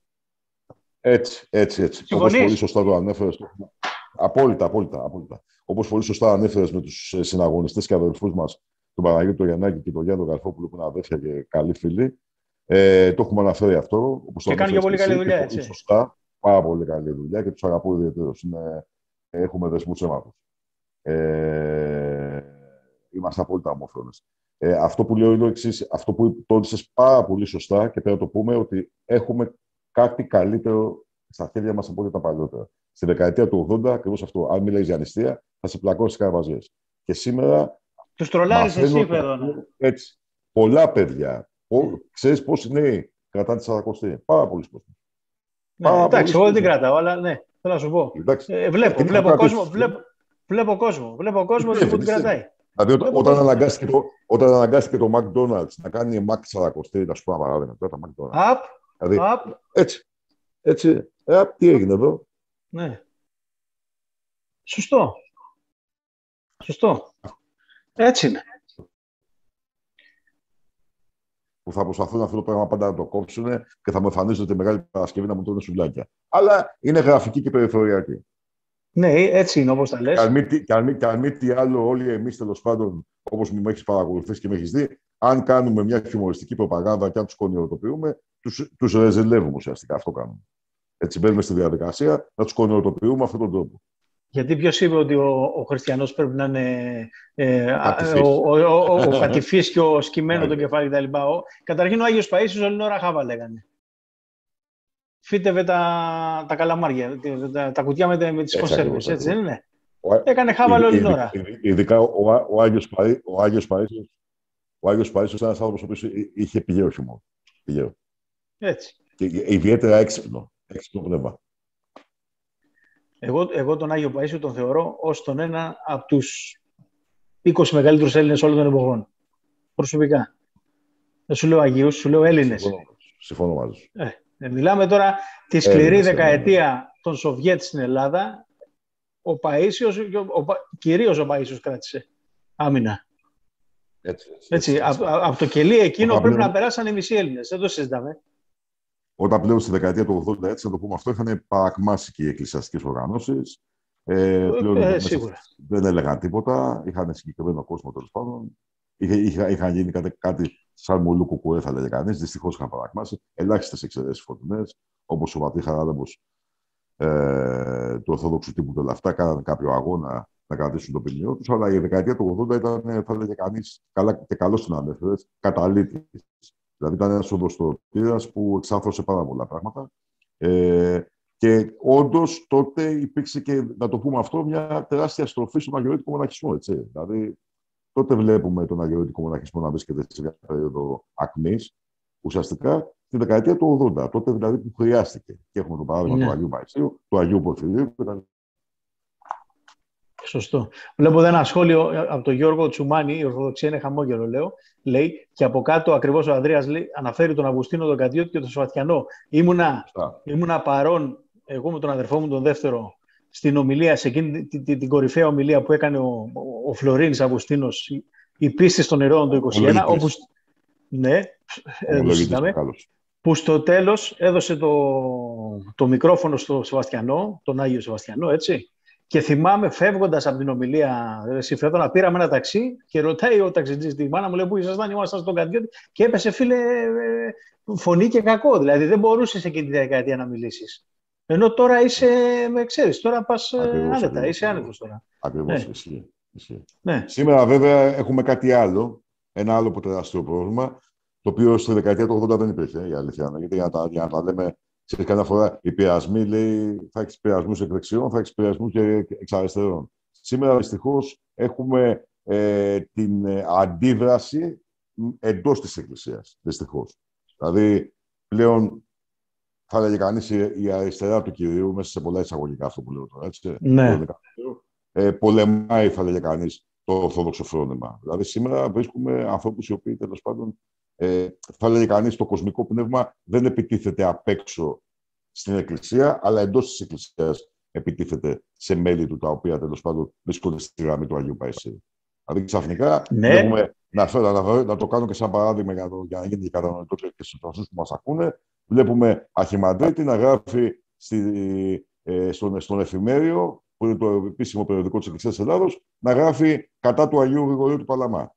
Έτσι, έτσι, έτσι. Όπως πολύ σωστά το ανέφερες. Απόλυτα, απόλυτα, απόλυτα. Όπως πολύ σωστά ανέφερες με τους συναγωνιστές και αδελφούς μας, τον Παναγιώτο Γιαννάκη και τον Γιάννη Καλφόπουλο, που είναι αδέρφια και καλοί φίλοι. Ε, το έχουμε αναφέρει αυτό. Όπως και κάνουν και πολύ καλή δουλειά, έτσι. Πολύ σωστά, πάρα πολύ καλή δουλειά και τους αγαπώ ιδιαίτερως. Έχουμε δεσμούς αίματος. Ε, είμαστε απόλυτα ομόφρονες. Ε, αυτό που λέω είναι το εξής, αυτό που τόνισες πάρα πολύ σωστά και πρέπει να το πούμε, ότι έχουμε κάτι καλύτερο στα χέρια μας από ό,τι τα παλιότερα. Στη δεκαετία του ογδόντα, ακριβώς αυτό. Αν μιλάει για νηστεία, θα σε πλακώσει καρβαζιές. Και σήμερα. Τους τρολάρεις εσύ, παιδόνα. Έτσι. Πολλά παιδιά. Mm. Ξέρεις πόσοι νέοι κρατάνε τη σαρακοστή. Πάρα πολλοί κόσμοι. Ναι, εντάξει, εγώ δεν την κρατάω, αλλά ναι, θέλω να σου πω. Ε, βλέπω, βλέπω κόσμο, βλέπω, βλέπω κόσμο, βλέπω κόσμο που την κρατάει. Δηλαδή, όταν, όταν, αναγκάστηκε το, όταν αναγκάστηκε το McDonald's να κάνει Mac σαρακοστή, να σου πω ένα παράδειγμα. Τώρα, McDonald's. Απ, δηλαδή, απ. Έτσι. Έτσι. Ε, τι έγινε εδώ. Ναι. Σωστό. Σωστό. Έτσι είναι. Που θα προσπαθούν αυτό το πράγμα πάντα να το κόψουν και θα μου εμφανίζονται Μεγάλη Παρασκευή να μου τρώνε σουβλάκια. Αλλά είναι γραφική και περιθωριακή. Ναι, έτσι είναι όπως τα λες. Και αν μη τι άλλο, όλοι εμείς τέλος πάντων, όπως με έχεις παρακολουθήσει και με έχεις δει, αν κάνουμε μια χιουμοριστική προπαγάνδα και αν τους κονιοτοποιούμε, τους, τους ρεζελεύουμε ουσιαστικά. Αυτό κάνουμε. Έτσι μπαίνουμε στη διαδικασία να τους κονιοτοποιούμε με αυτόν τον τρόπο. Γιατί ποιος είπε ότι ο, ο χριστιανός πρέπει να είναι ε, Πατηφής. ο, ο, ο, ο, ο πατηφής και ο σκυμμένο το κεφάλι κτλ. Καταρχήν ο Άγιος Παΐσιος όλη την ώρα χάβα λέγανε. Φύτευε τα, τα καλαμάρια, τα, τα κουτιά με, με τις κονσέρβες, έτσι δεν είναι. Ο, Έκανε χάβαλο όλη την ώρα. Ειδικά ο, ο, Άγιος Παΐ, ο Άγιος Παΐσιος, ο Άγιος Παΐσιος ήταν ένας άνθρωπος ο οποίος είχε πηγαίο χιούμορ. Πηγαίο. Έτσι. Και ιδιαίτερα έξυπνο. Έξυπνο πνεύμα. Εγώ, εγώ τον Άγιο Παΐσιο τον θεωρώ ως τον ένα από τους είκοσι μεγαλύτερους Έλληνες όλων των εποχών. Προσωπικά. Δεν σου λέω Αγίους, σου λέω Έλληνες. Συμφωνώ, συμφωνώ μαζί σου. Ε, ε, μιλάμε τώρα τη σκληρή Έλληνες, δεκαετία ε, των Σοβιέτ στην Ελλάδα. Ο Παΐσιος, ο, ο, κυρίως ο Παΐσιος κράτησε άμυνα. Έτσι, έτσι, έτσι, έτσι, έτσι. Από, από το κελί εκείνο Όταν πρέπει πλέον... να περάσαν οι μισοί Έλληνες. Δεν το συζητάμε. Όταν πλέον στη δεκαετία του ογδόντα, έτσι να το πούμε αυτό, είχαν παρακμάσει και οι εκκλησιαστικές οργανώσεις. Ε, πλέον ε, δεν έλεγαν τίποτα. Είχαν συγκεκριμένο κόσμο τέλος πάντων. Είχε, είχα, είχαν γίνει κάτι, κάτι σαν μολού κουκουέ, θα λέγε κανείς. Δυστυχώς είχαν παρακμάσει. Ελάχιστες εξαιρέσεις φωτεινές, όπως ο πατήρ Χαράλαμπος ε, του Ορθόδοξου τύπου και όλα αυτά. Κάνανε κάποιο αγώνα να κρατήσουν το ποιμνιό τους. Αλλά η δεκαετία του ογδόντα ήταν, θα έλεγε κανείς, καλά και καλό στην ανέφερες, καταλήτης. Δηλαδή ήταν ένας οδοστρωτήρας που εξάφρωσε πάρα πολλά πράγματα. Ε, και όντως τότε υπήρξε και, να το πούμε αυτό, μια τεράστια στροφή στον αγιορείτικο μοναχισμό. Έτσι. Δηλαδή τότε βλέπουμε τον αγιορείτικο μοναχισμό να βρίσκεται σε μια περίοδο ακμής, ουσιαστικά τη δεκαετία του ογδόντα. Τότε δηλαδή που χρειάστηκε. Και έχουμε το παράδειγμα ναι. του Αγίου Παΐσιου, του Αγίου Πορφυρίου. Σωστό. Βλέπω ένα σχόλιο από τον Γιώργο Τσουμάνη, η Ορθοδοξία είναι χαμόγελο, λέω. Λέει, και από κάτω ακριβώς ο Ανδρέας λέει, αναφέρει τον Αυγουστίνο, τον Καντιώτη και τον Σαββατιανό. Ήμουνα, ήμουνα παρόν, εγώ με τον αδερφό μου τον δεύτερο, στην ομιλία, σε εκείνη την, την, την κορυφαία ομιλία που έκανε ο, ο, ο Φλωρίνης Αυγουστίνος, η, η πίστη των ηρώων του είκοσι ένα, όπου, ναι, έδωσε, που στο τέλος έδωσε το, το μικρόφωνο στο Σεβαστιανό, τον Άγιο Σεβαστιανό, έτσι. Και θυμάμαι φεύγοντας από την ομιλία, συμφέροντα, πήραμε ένα ταξί και ρωτάει ο ταξιτζής τη μάνα μου, λέει, πού ήσασταν, ήμασταν στον Καντιώτη, και έπεσε, φίλε, φωνή και κακό. Δηλαδή δεν μπορούσες εκείνη τη δεκαετία να μιλήσεις. Ενώ τώρα είσαι, με ξέρεις, τώρα πας ακριβώς, άνετα, ακριβώς, είσαι άνετος τώρα. Ακριβώς, ναι. Ισχύει. ισχύει. Ναι. Σήμερα βέβαια έχουμε κάτι άλλο, ένα άλλο τεράστιο πρόβλημα, το οποίο στη δεκαετία του ογδόντα δεν υπήρχε, η αλήθεια. Γιατί για να τα, για να τα λέμε. Ξέρεις, κάθε φορά οι πειρασμοί, λέει, θα έχεις πειρασμούς εκ δεξιών, θα έχεις πειρασμούς και εξ αριστερών. Σήμερα, δυστυχώς, έχουμε ε, την ε, αντίδραση εντός της Εκκλησίας, δυστυχώς. Δηλαδή, πλέον, θα έλεγε κανείς, η, η αριστερά του Κυρίου, μέσα σε πολλά εισαγωγικά αυτό που λέω τώρα, έτσι, ναι. ε, πολεμάει, θα έλεγε κανείς, το ορθόδοξο φρόνημα. Δηλαδή, σήμερα βρίσκουμε ανθρώπους οι οποίοι, τέλος πάντων, Ε, θα λέγει κανείς, το κοσμικό πνεύμα δεν επιτίθεται απ' έξω στην Εκκλησία, αλλά εντός της Εκκλησίας επιτίθεται σε μέλη του, τα οποία τέλος πάντων βρίσκονται στη γραμμή του Αγίου Παΐσιου. Δηλαδή ξαφνικά, ναι. βλέπουμε, να, να, να το κάνω και σαν παράδειγμα για, το, για να γίνει κατανοητό και στους αυτούς που μας ακούνε, βλέπουμε Αρχιμανδρίτη να γράφει στη, ε, στον, στον εφημέριο, που είναι το επίσημο περιοδικό της Εκκλησίας της Ελλάδος, να γράφει κατά του Αγίου Γρηγορίου του Παλαμά.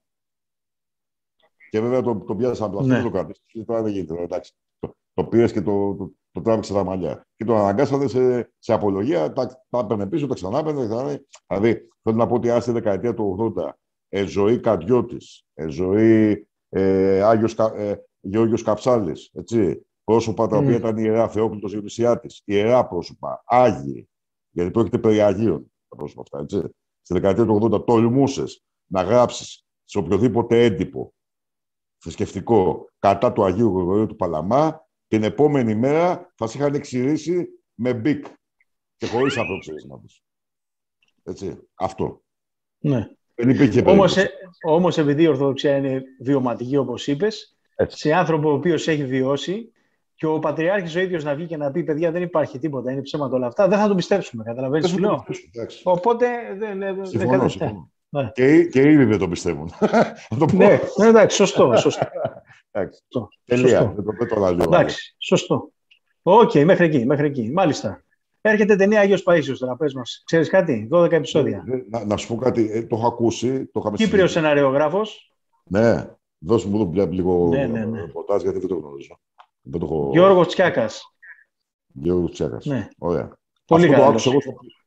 Και βέβαια το, το πιάσα από αυτό, ναι. το κρατήσει. Τώρα δεν γίνεται. Εντάξει. Το, το πήρε και το, το, το τράβηξε τα μαλλιά. Και το αναγκάσανε σε, σε απολογία, τα, τα έπαιρνε πίσω, τα ξανά έπαιρνε. Δηλαδή, θέλω να πω ότι άσε δεκαετία του ογδόντα, ε, ζωή Καντιώτης, ε, ζωή ε, Άγιος, ε, Γεώργιος Καψάλης, έτσι, πρόσωπα τα οποία mm. ήταν ιερά, Θεόκλητος Ιωνυσιάτης, ιερά πρόσωπα, Άγιοι, γιατί πρόκειται περί Αγίων τα πρόσωπα αυτά, έτσι. Στη δεκαετία του ογδόντα τολμούσες να γράψεις σε οποιοδήποτε έντυπο θρησκευτικό κατά του Αγίου Γρηγορίου του Παλαμά, την επόμενη μέρα θα σε είχαν εξηρήσει με μπικ και χωρίς αφροξύρισμα τους. Έτσι, αυτό. Ναι. Δεν υπήρχε όμως, ε, όμως επειδή η Ορθοδοξία είναι βιωματική, όπως είπες, έτσι. Σε άνθρωπο ο οποίος έχει βιώσει, και ο Πατριάρχης ο ίδιος να βγει και να πει, παιδιά, δεν υπάρχει τίποτα, είναι ψέματα όλα αυτά, δεν θα τον πιστέψουμε, καταλαβαίνεις τι λέω. Οπότε δεν, δεν, συμφωνώ, δεν συμφωνώ. Ναι. Και, και ήδη δεν το πιστεύουν. Ναι, εντάξει, σωστό. σωστό. Εντάξει, τελεία, δεν το, το αναλύω. Εντάξει, σωστό. Οκ, okay, μέχρι εκεί, μέχρι εκεί. Μάλιστα. Έρχεται ταινία Άγιος Παΐσιος τώρα, πες μας. Ξέρεις κάτι, δώδεκα επεισόδια. Να, να σου πω κάτι, ε, το έχω ακούσει. Το Κύπριος σεναριογράφος. Ναι, δώσ' μου λίγο ναι, ναι, ναι. ρεπορτάζ, γιατί δεν το γνωρίζω. Δεν το έχω... Γιώργος Τσιάκας. Γιώργος Τσιάκας, ναι. Ωραία. Πολύ αυτό, το άκουσα εγώ,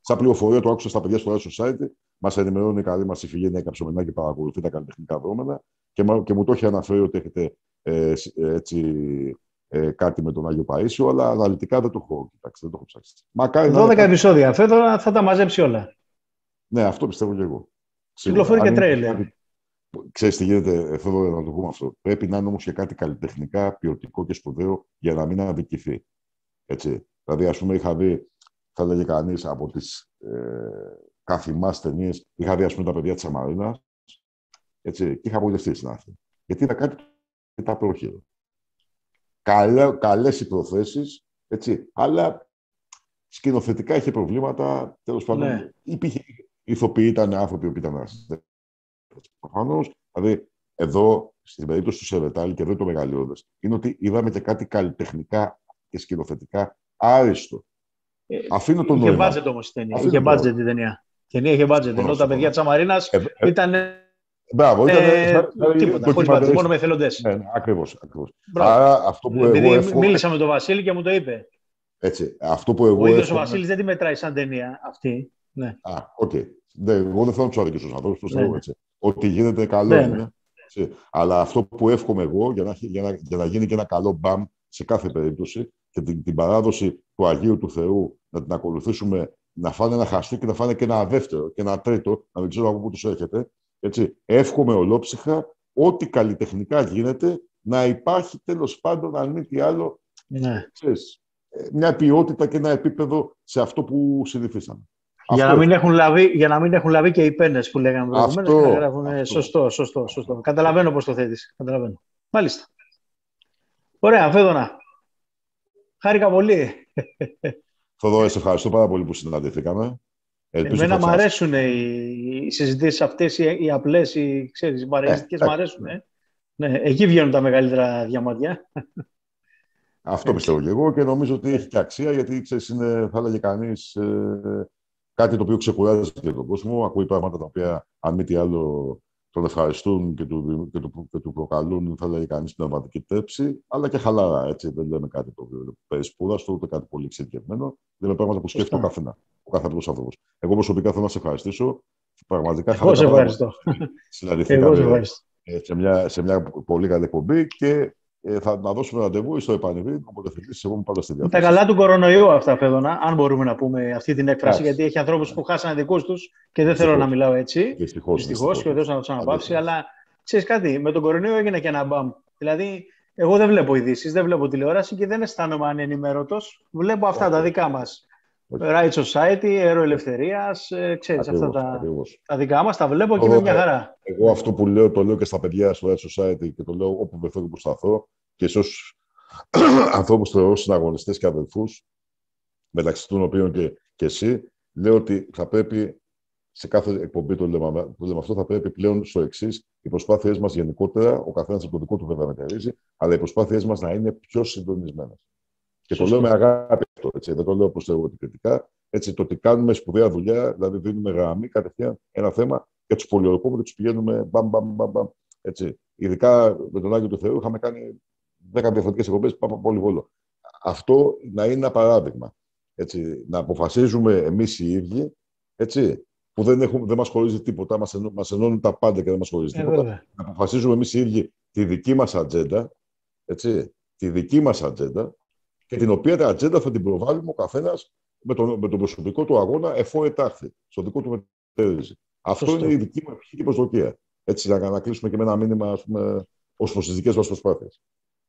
Σαν πληροφορία το άκουσα στα παιδιά στο Live Society. Μας ενημερώνει η καλή μας Ιφηγένεια Καψομενάκη και παρακολουθεί τα καλλιτεχνικά δρόμενα και, και μου το έχει αναφέρει ότι έχετε ε, έτσι, ε, κάτι με τον Άγιο Παΐσιο, αλλά αναλυτικά δεν το έχω κοιτάξει, δεν το έχω ψάξει. Μακάρι δώδεκα επεισόδια. Φέτο θα τα μαζέψει όλα. Ναι, αυτό πιστεύω και εγώ. Κυκλοφορεί και τρέιλερ. Ξέρεις τι γίνεται, θέλω να το πούμε αυτό. Πρέπει να είναι όμως και κάτι καλλιτεχνικά, ποιοτικό και σπουδαίο για να μην αδικηθεί. Έτσι. Δηλαδή, ας πούμε, είχα δει, θα λέγε κανείς, από τις ε, καθημάς ταινίες, είχα δει, ας πούμε, τα παιδιά της Σαμαρίνας, έτσι, και είχα απογοητευτεί στην αρχή. Γιατί ήταν κάτι που τα πρόχειρο. Καλές οι προθέσεις, έτσι, αλλά σκηνοθετικά είχε προβλήματα, τέλος πάντων. Ναι. Υπήρχε, ηθοποιοί ήταν άνθρωποι που ήταν προφανώς. Δηλαδή, εδώ, στην περίπτωση του Σερβετάλη και εδώ το μεγαλειώδες, είναι ότι είδαμε και κάτι καλλιτεχνικά και σκηνοθετικά άριστο. Ε, Αφήνω τον είχε budget όμως η ταινία. Είχε budget η ταινία. Η ταινία είχε budget. Ενώ τα παιδιά της Σαμαρίνας ε, ε, ήταν. Μπράβο, ήταν. Ε, τίποτα, χωρίς budget, μόνο με εθελοντές. Ναι, ναι, ακριβώς. ακριβώς. Άρα, αυτό που Επειδή εγώ εύχομαι... μίλησα με τον Βασίλη και μου το είπε. Έτσι, αυτό που εγώ ο ίδιος εύχομαι... ο Βασίλης δεν τη μετράει σαν ταινία αυτή. Ναι. Α, οκ. Okay. Ναι, εγώ δεν θέλω να του αδικήσω στους ανθρώπους, ναι, ναι. έτσι. Ότι γίνεται καλό ναι, είναι. Ναι. Αλλά αυτό που εύχομαι εγώ, για να, για, να, για να γίνει και ένα καλό μπαμ σε κάθε περίπτωση, και την, την παράδοση του Αγίου του Θεού να την ακολουθήσουμε, να φάνε ένα χαστούκι, να φάνε και ένα δεύτερο και ένα τρίτο, να μην ξέρω από πού τους έρχεται. Έτσι. Εύχομαι ολόψυχα ό,τι καλλιτεχνικά γίνεται να υπάρχει τέλος πάντων, αν μη τι άλλο, ναι. ξέρεις, μια ποιότητα και ένα επίπεδο σε αυτό που συνηθίσαμε. Για να, μην έχουν λαβεί, για να μην έχουν λαβεί και οι πένες που λέγαμε προηγουμένως. Αυτό, γράφουν, αυτό. Σωστό, σωστό, σωστό. Καταλαβαίνω πώς το θέτεις. Καταλαβαίνω. Μάλιστα. Ωραία, Φέδωνα. Χάρηκα πολύ. Θοδωρέ, σε ευχαριστώ πάρα πολύ που συναντηθήκαμε. Ελπίζω Εμένα μου αρέσουν οι συζητήσεις αυτές, οι, οι απλές, οι, ξέρεις, οι παρεϊστικές, ε, μου αρέσουν. Ε. Ναι, εκεί βγαίνουν τα μεγαλύτερα διαμαντιά. Αυτό πιστεύω και εγώ και νομίζω ότι έχει και αξία, γιατί ξέρεις, είναι, θα έλεγε κανείς, ε, κάτι το οποίο ξεκουράζει και τον κόσμο. Ακούει πράγματα τα οποία, αν μη τι άλλο, τον ευχαριστούν και του, και του, και του προκαλούν, θα έλεγε κανείς, πνευματική τέψη, αλλά και χαλάρα. Έτσι. Δεν λέμε κάτι το περισπούδαστο, ούτε κάτι πολύ εξειδικευμένο. Λέμε πράγματα που σκέφτεται ο καθένα, ο κάθε άνθρωπος. Εγώ προσωπικά θέλω να σε ευχαριστήσω. Πραγματικά Εγώ σε ευχαριστώ. Συναντηθήκαμε σε μια, σε μια πολύ καλή εκπομπή και ε, θα να δώσουμε ραντεβού στο επανειδήν, όποτε θελήσεις, εγώ είμαι πάντα στη διάθεση. Τα καλά του κορονοϊού αυτά, Φέδωνα, αν μπορούμε να πούμε αυτή την έκφραση, γιατί έχει ανθρώπους που χάσανε δικούς τους και δεν θέλω να μιλάω έτσι. Δυστυχώς, και ο Θεός να τους αναπαύσει, αλλά ξέρεις κάτι, με τον κορονοϊό έγινε και ένα μπαμ. Δηλαδή, εγώ δεν βλέπω ειδήσεις, δεν βλέπω τηλεόραση και δεν αισθάνομαι ανενημέρωτος. Βλέπω αυτά τα δικά μας. Right Society, Αέρο Ελευθερίας, ξέρεις, αυτά τα, τα δικά μας, τα βλέπω και με μια χαρά. Εγώ αυτό που λέω, το λέω και στα παιδιά στο Right Society και το λέω όπου βρεθώ και που σταθώ και σε όσους ανθρώπους θεωρώ συναγωνιστές και αδελφούς, μεταξύ των οποίων και, και εσύ, λέω ότι θα πρέπει σε κάθε εκπομπή το λέμε, το λέμε αυτό, θα πρέπει πλέον στο εξής, οι προσπάθειές μας γενικότερα, ο καθένας από το δικό του βέβαια μετερίζει, αλλά οι προσπάθειές μας να είναι πιο συντονισμένες. Και το λέω με αγάπη αυτό, έτσι. Δεν το λέω προς το κριτικά. Έτσι, το ότι κάνουμε σπουδαία δουλειά, δηλαδή δίνουμε γραμμή κατευθείαν ένα θέμα για τους πολιορκόμους και τους πηγαίνουμε μπαμ, μπαμ, μπαμ, μπαμ. Έτσι. Ειδικά με τον Άγιο του Θεού είχαμε κάνει δέκα διαφορετικές εκπομπές, πάμε πολύ βόλο. Αυτό να είναι ένα παράδειγμα. Έτσι. Να αποφασίζουμε εμείς οι ίδιοι, έτσι, που δεν, έχουμε, δεν μας χωρίζει τίποτα, μας, ενώ, μας ενώνουν τα πάντα και δεν μας χωρίζει ε, τίποτα. Βέβαια. Να αποφασίζουμε εμείς οι ίδιοι τη δική μας ατζέντα, έτσι, τη δική μας ατζέντα, και την οποία την ατζέντα θα την προβάλλουμε ο καθένας με τον, με τον προσωπικό του αγώνα εφόσον ετάχθη, στο δικό του μετέρριζε. Αυτό Σωστό. Είναι η δική μας ψυχική προσδοκία. Έτσι, να, να κλείσουμε και με ένα μήνυμα, ας πούμε, ως προς τις δικές μας προσπάθειες.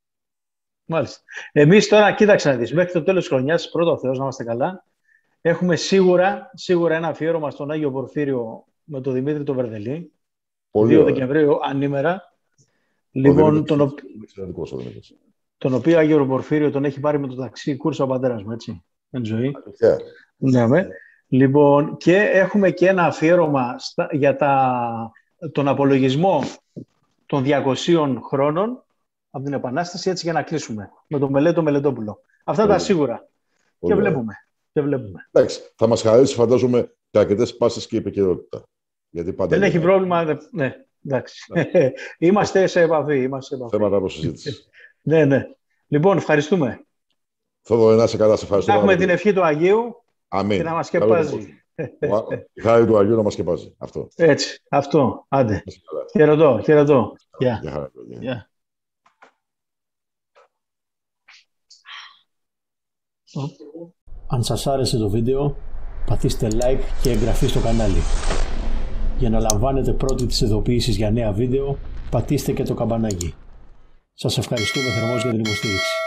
Μάλιστα. Εμείς τώρα, κοίταξε να δεις, μέχρι το τέλος της χρονιάς, πρώτα ο Θεός, να είμαστε καλά, έχουμε σίγουρα, σίγουρα ένα αφιέρωμα στον Άγιο Πορφύριο με τον Δημήτρη τον Βερδελή, δύο Δεκεμβρίου ανήμερα. Λοιπόν, τον, ο... τον οποίο Άγιο Πορφύριο τον έχει πάρει με το ταξί κούρσα ο πατέρας μου, έτσι, εν ζωή. Yeah. Ναι, ναι. Λοιπόν, και έχουμε και ένα αφιέρωμα στα, για τα, τον απολογισμό των διακοσίων χρόνων από την Επανάσταση, έτσι για να κλείσουμε, με τον Μελέτο Μελετόπουλο. Αυτά τα σίγουρα. Και βλέπουμε. και βλέπουμε. Εντάξει, θα μας χαρίσει, φαντάζομαι, και αρκετές πάσες και επικαιρότητα. Δεν έχει πρόβλημα. Δε... Ναι, εντάξει. Ναι. Είμαστε σε επαφή. Είμαστε σε επαφή. Θέματα από συζήτηση. Ναι, ναι. Λοιπόν, ευχαριστούμε. Θόδωρο, να είσαι καλά, σε ευχαριστώ. Να έχουμε την ευχή του Αγίου. Αμήν. Και να μας σκεπάζει. Η χάρη του Αγίου να μας σκεπάζει. Αυτό. Έτσι, αυτό. Άντε. Χαιρετώ, χαιρετώ. Γεια. Γεια. Αν σας άρεσε το βίντεο, πατήστε like και εγγραφή στο κανάλι. Για να λαμβάνετε πρώτοι τις ειδοποιήσεις για νέα βίντεο, πατήστε και το καμπανάκι. Σας ευχαριστούμε θερμώς για την υποστήριξη.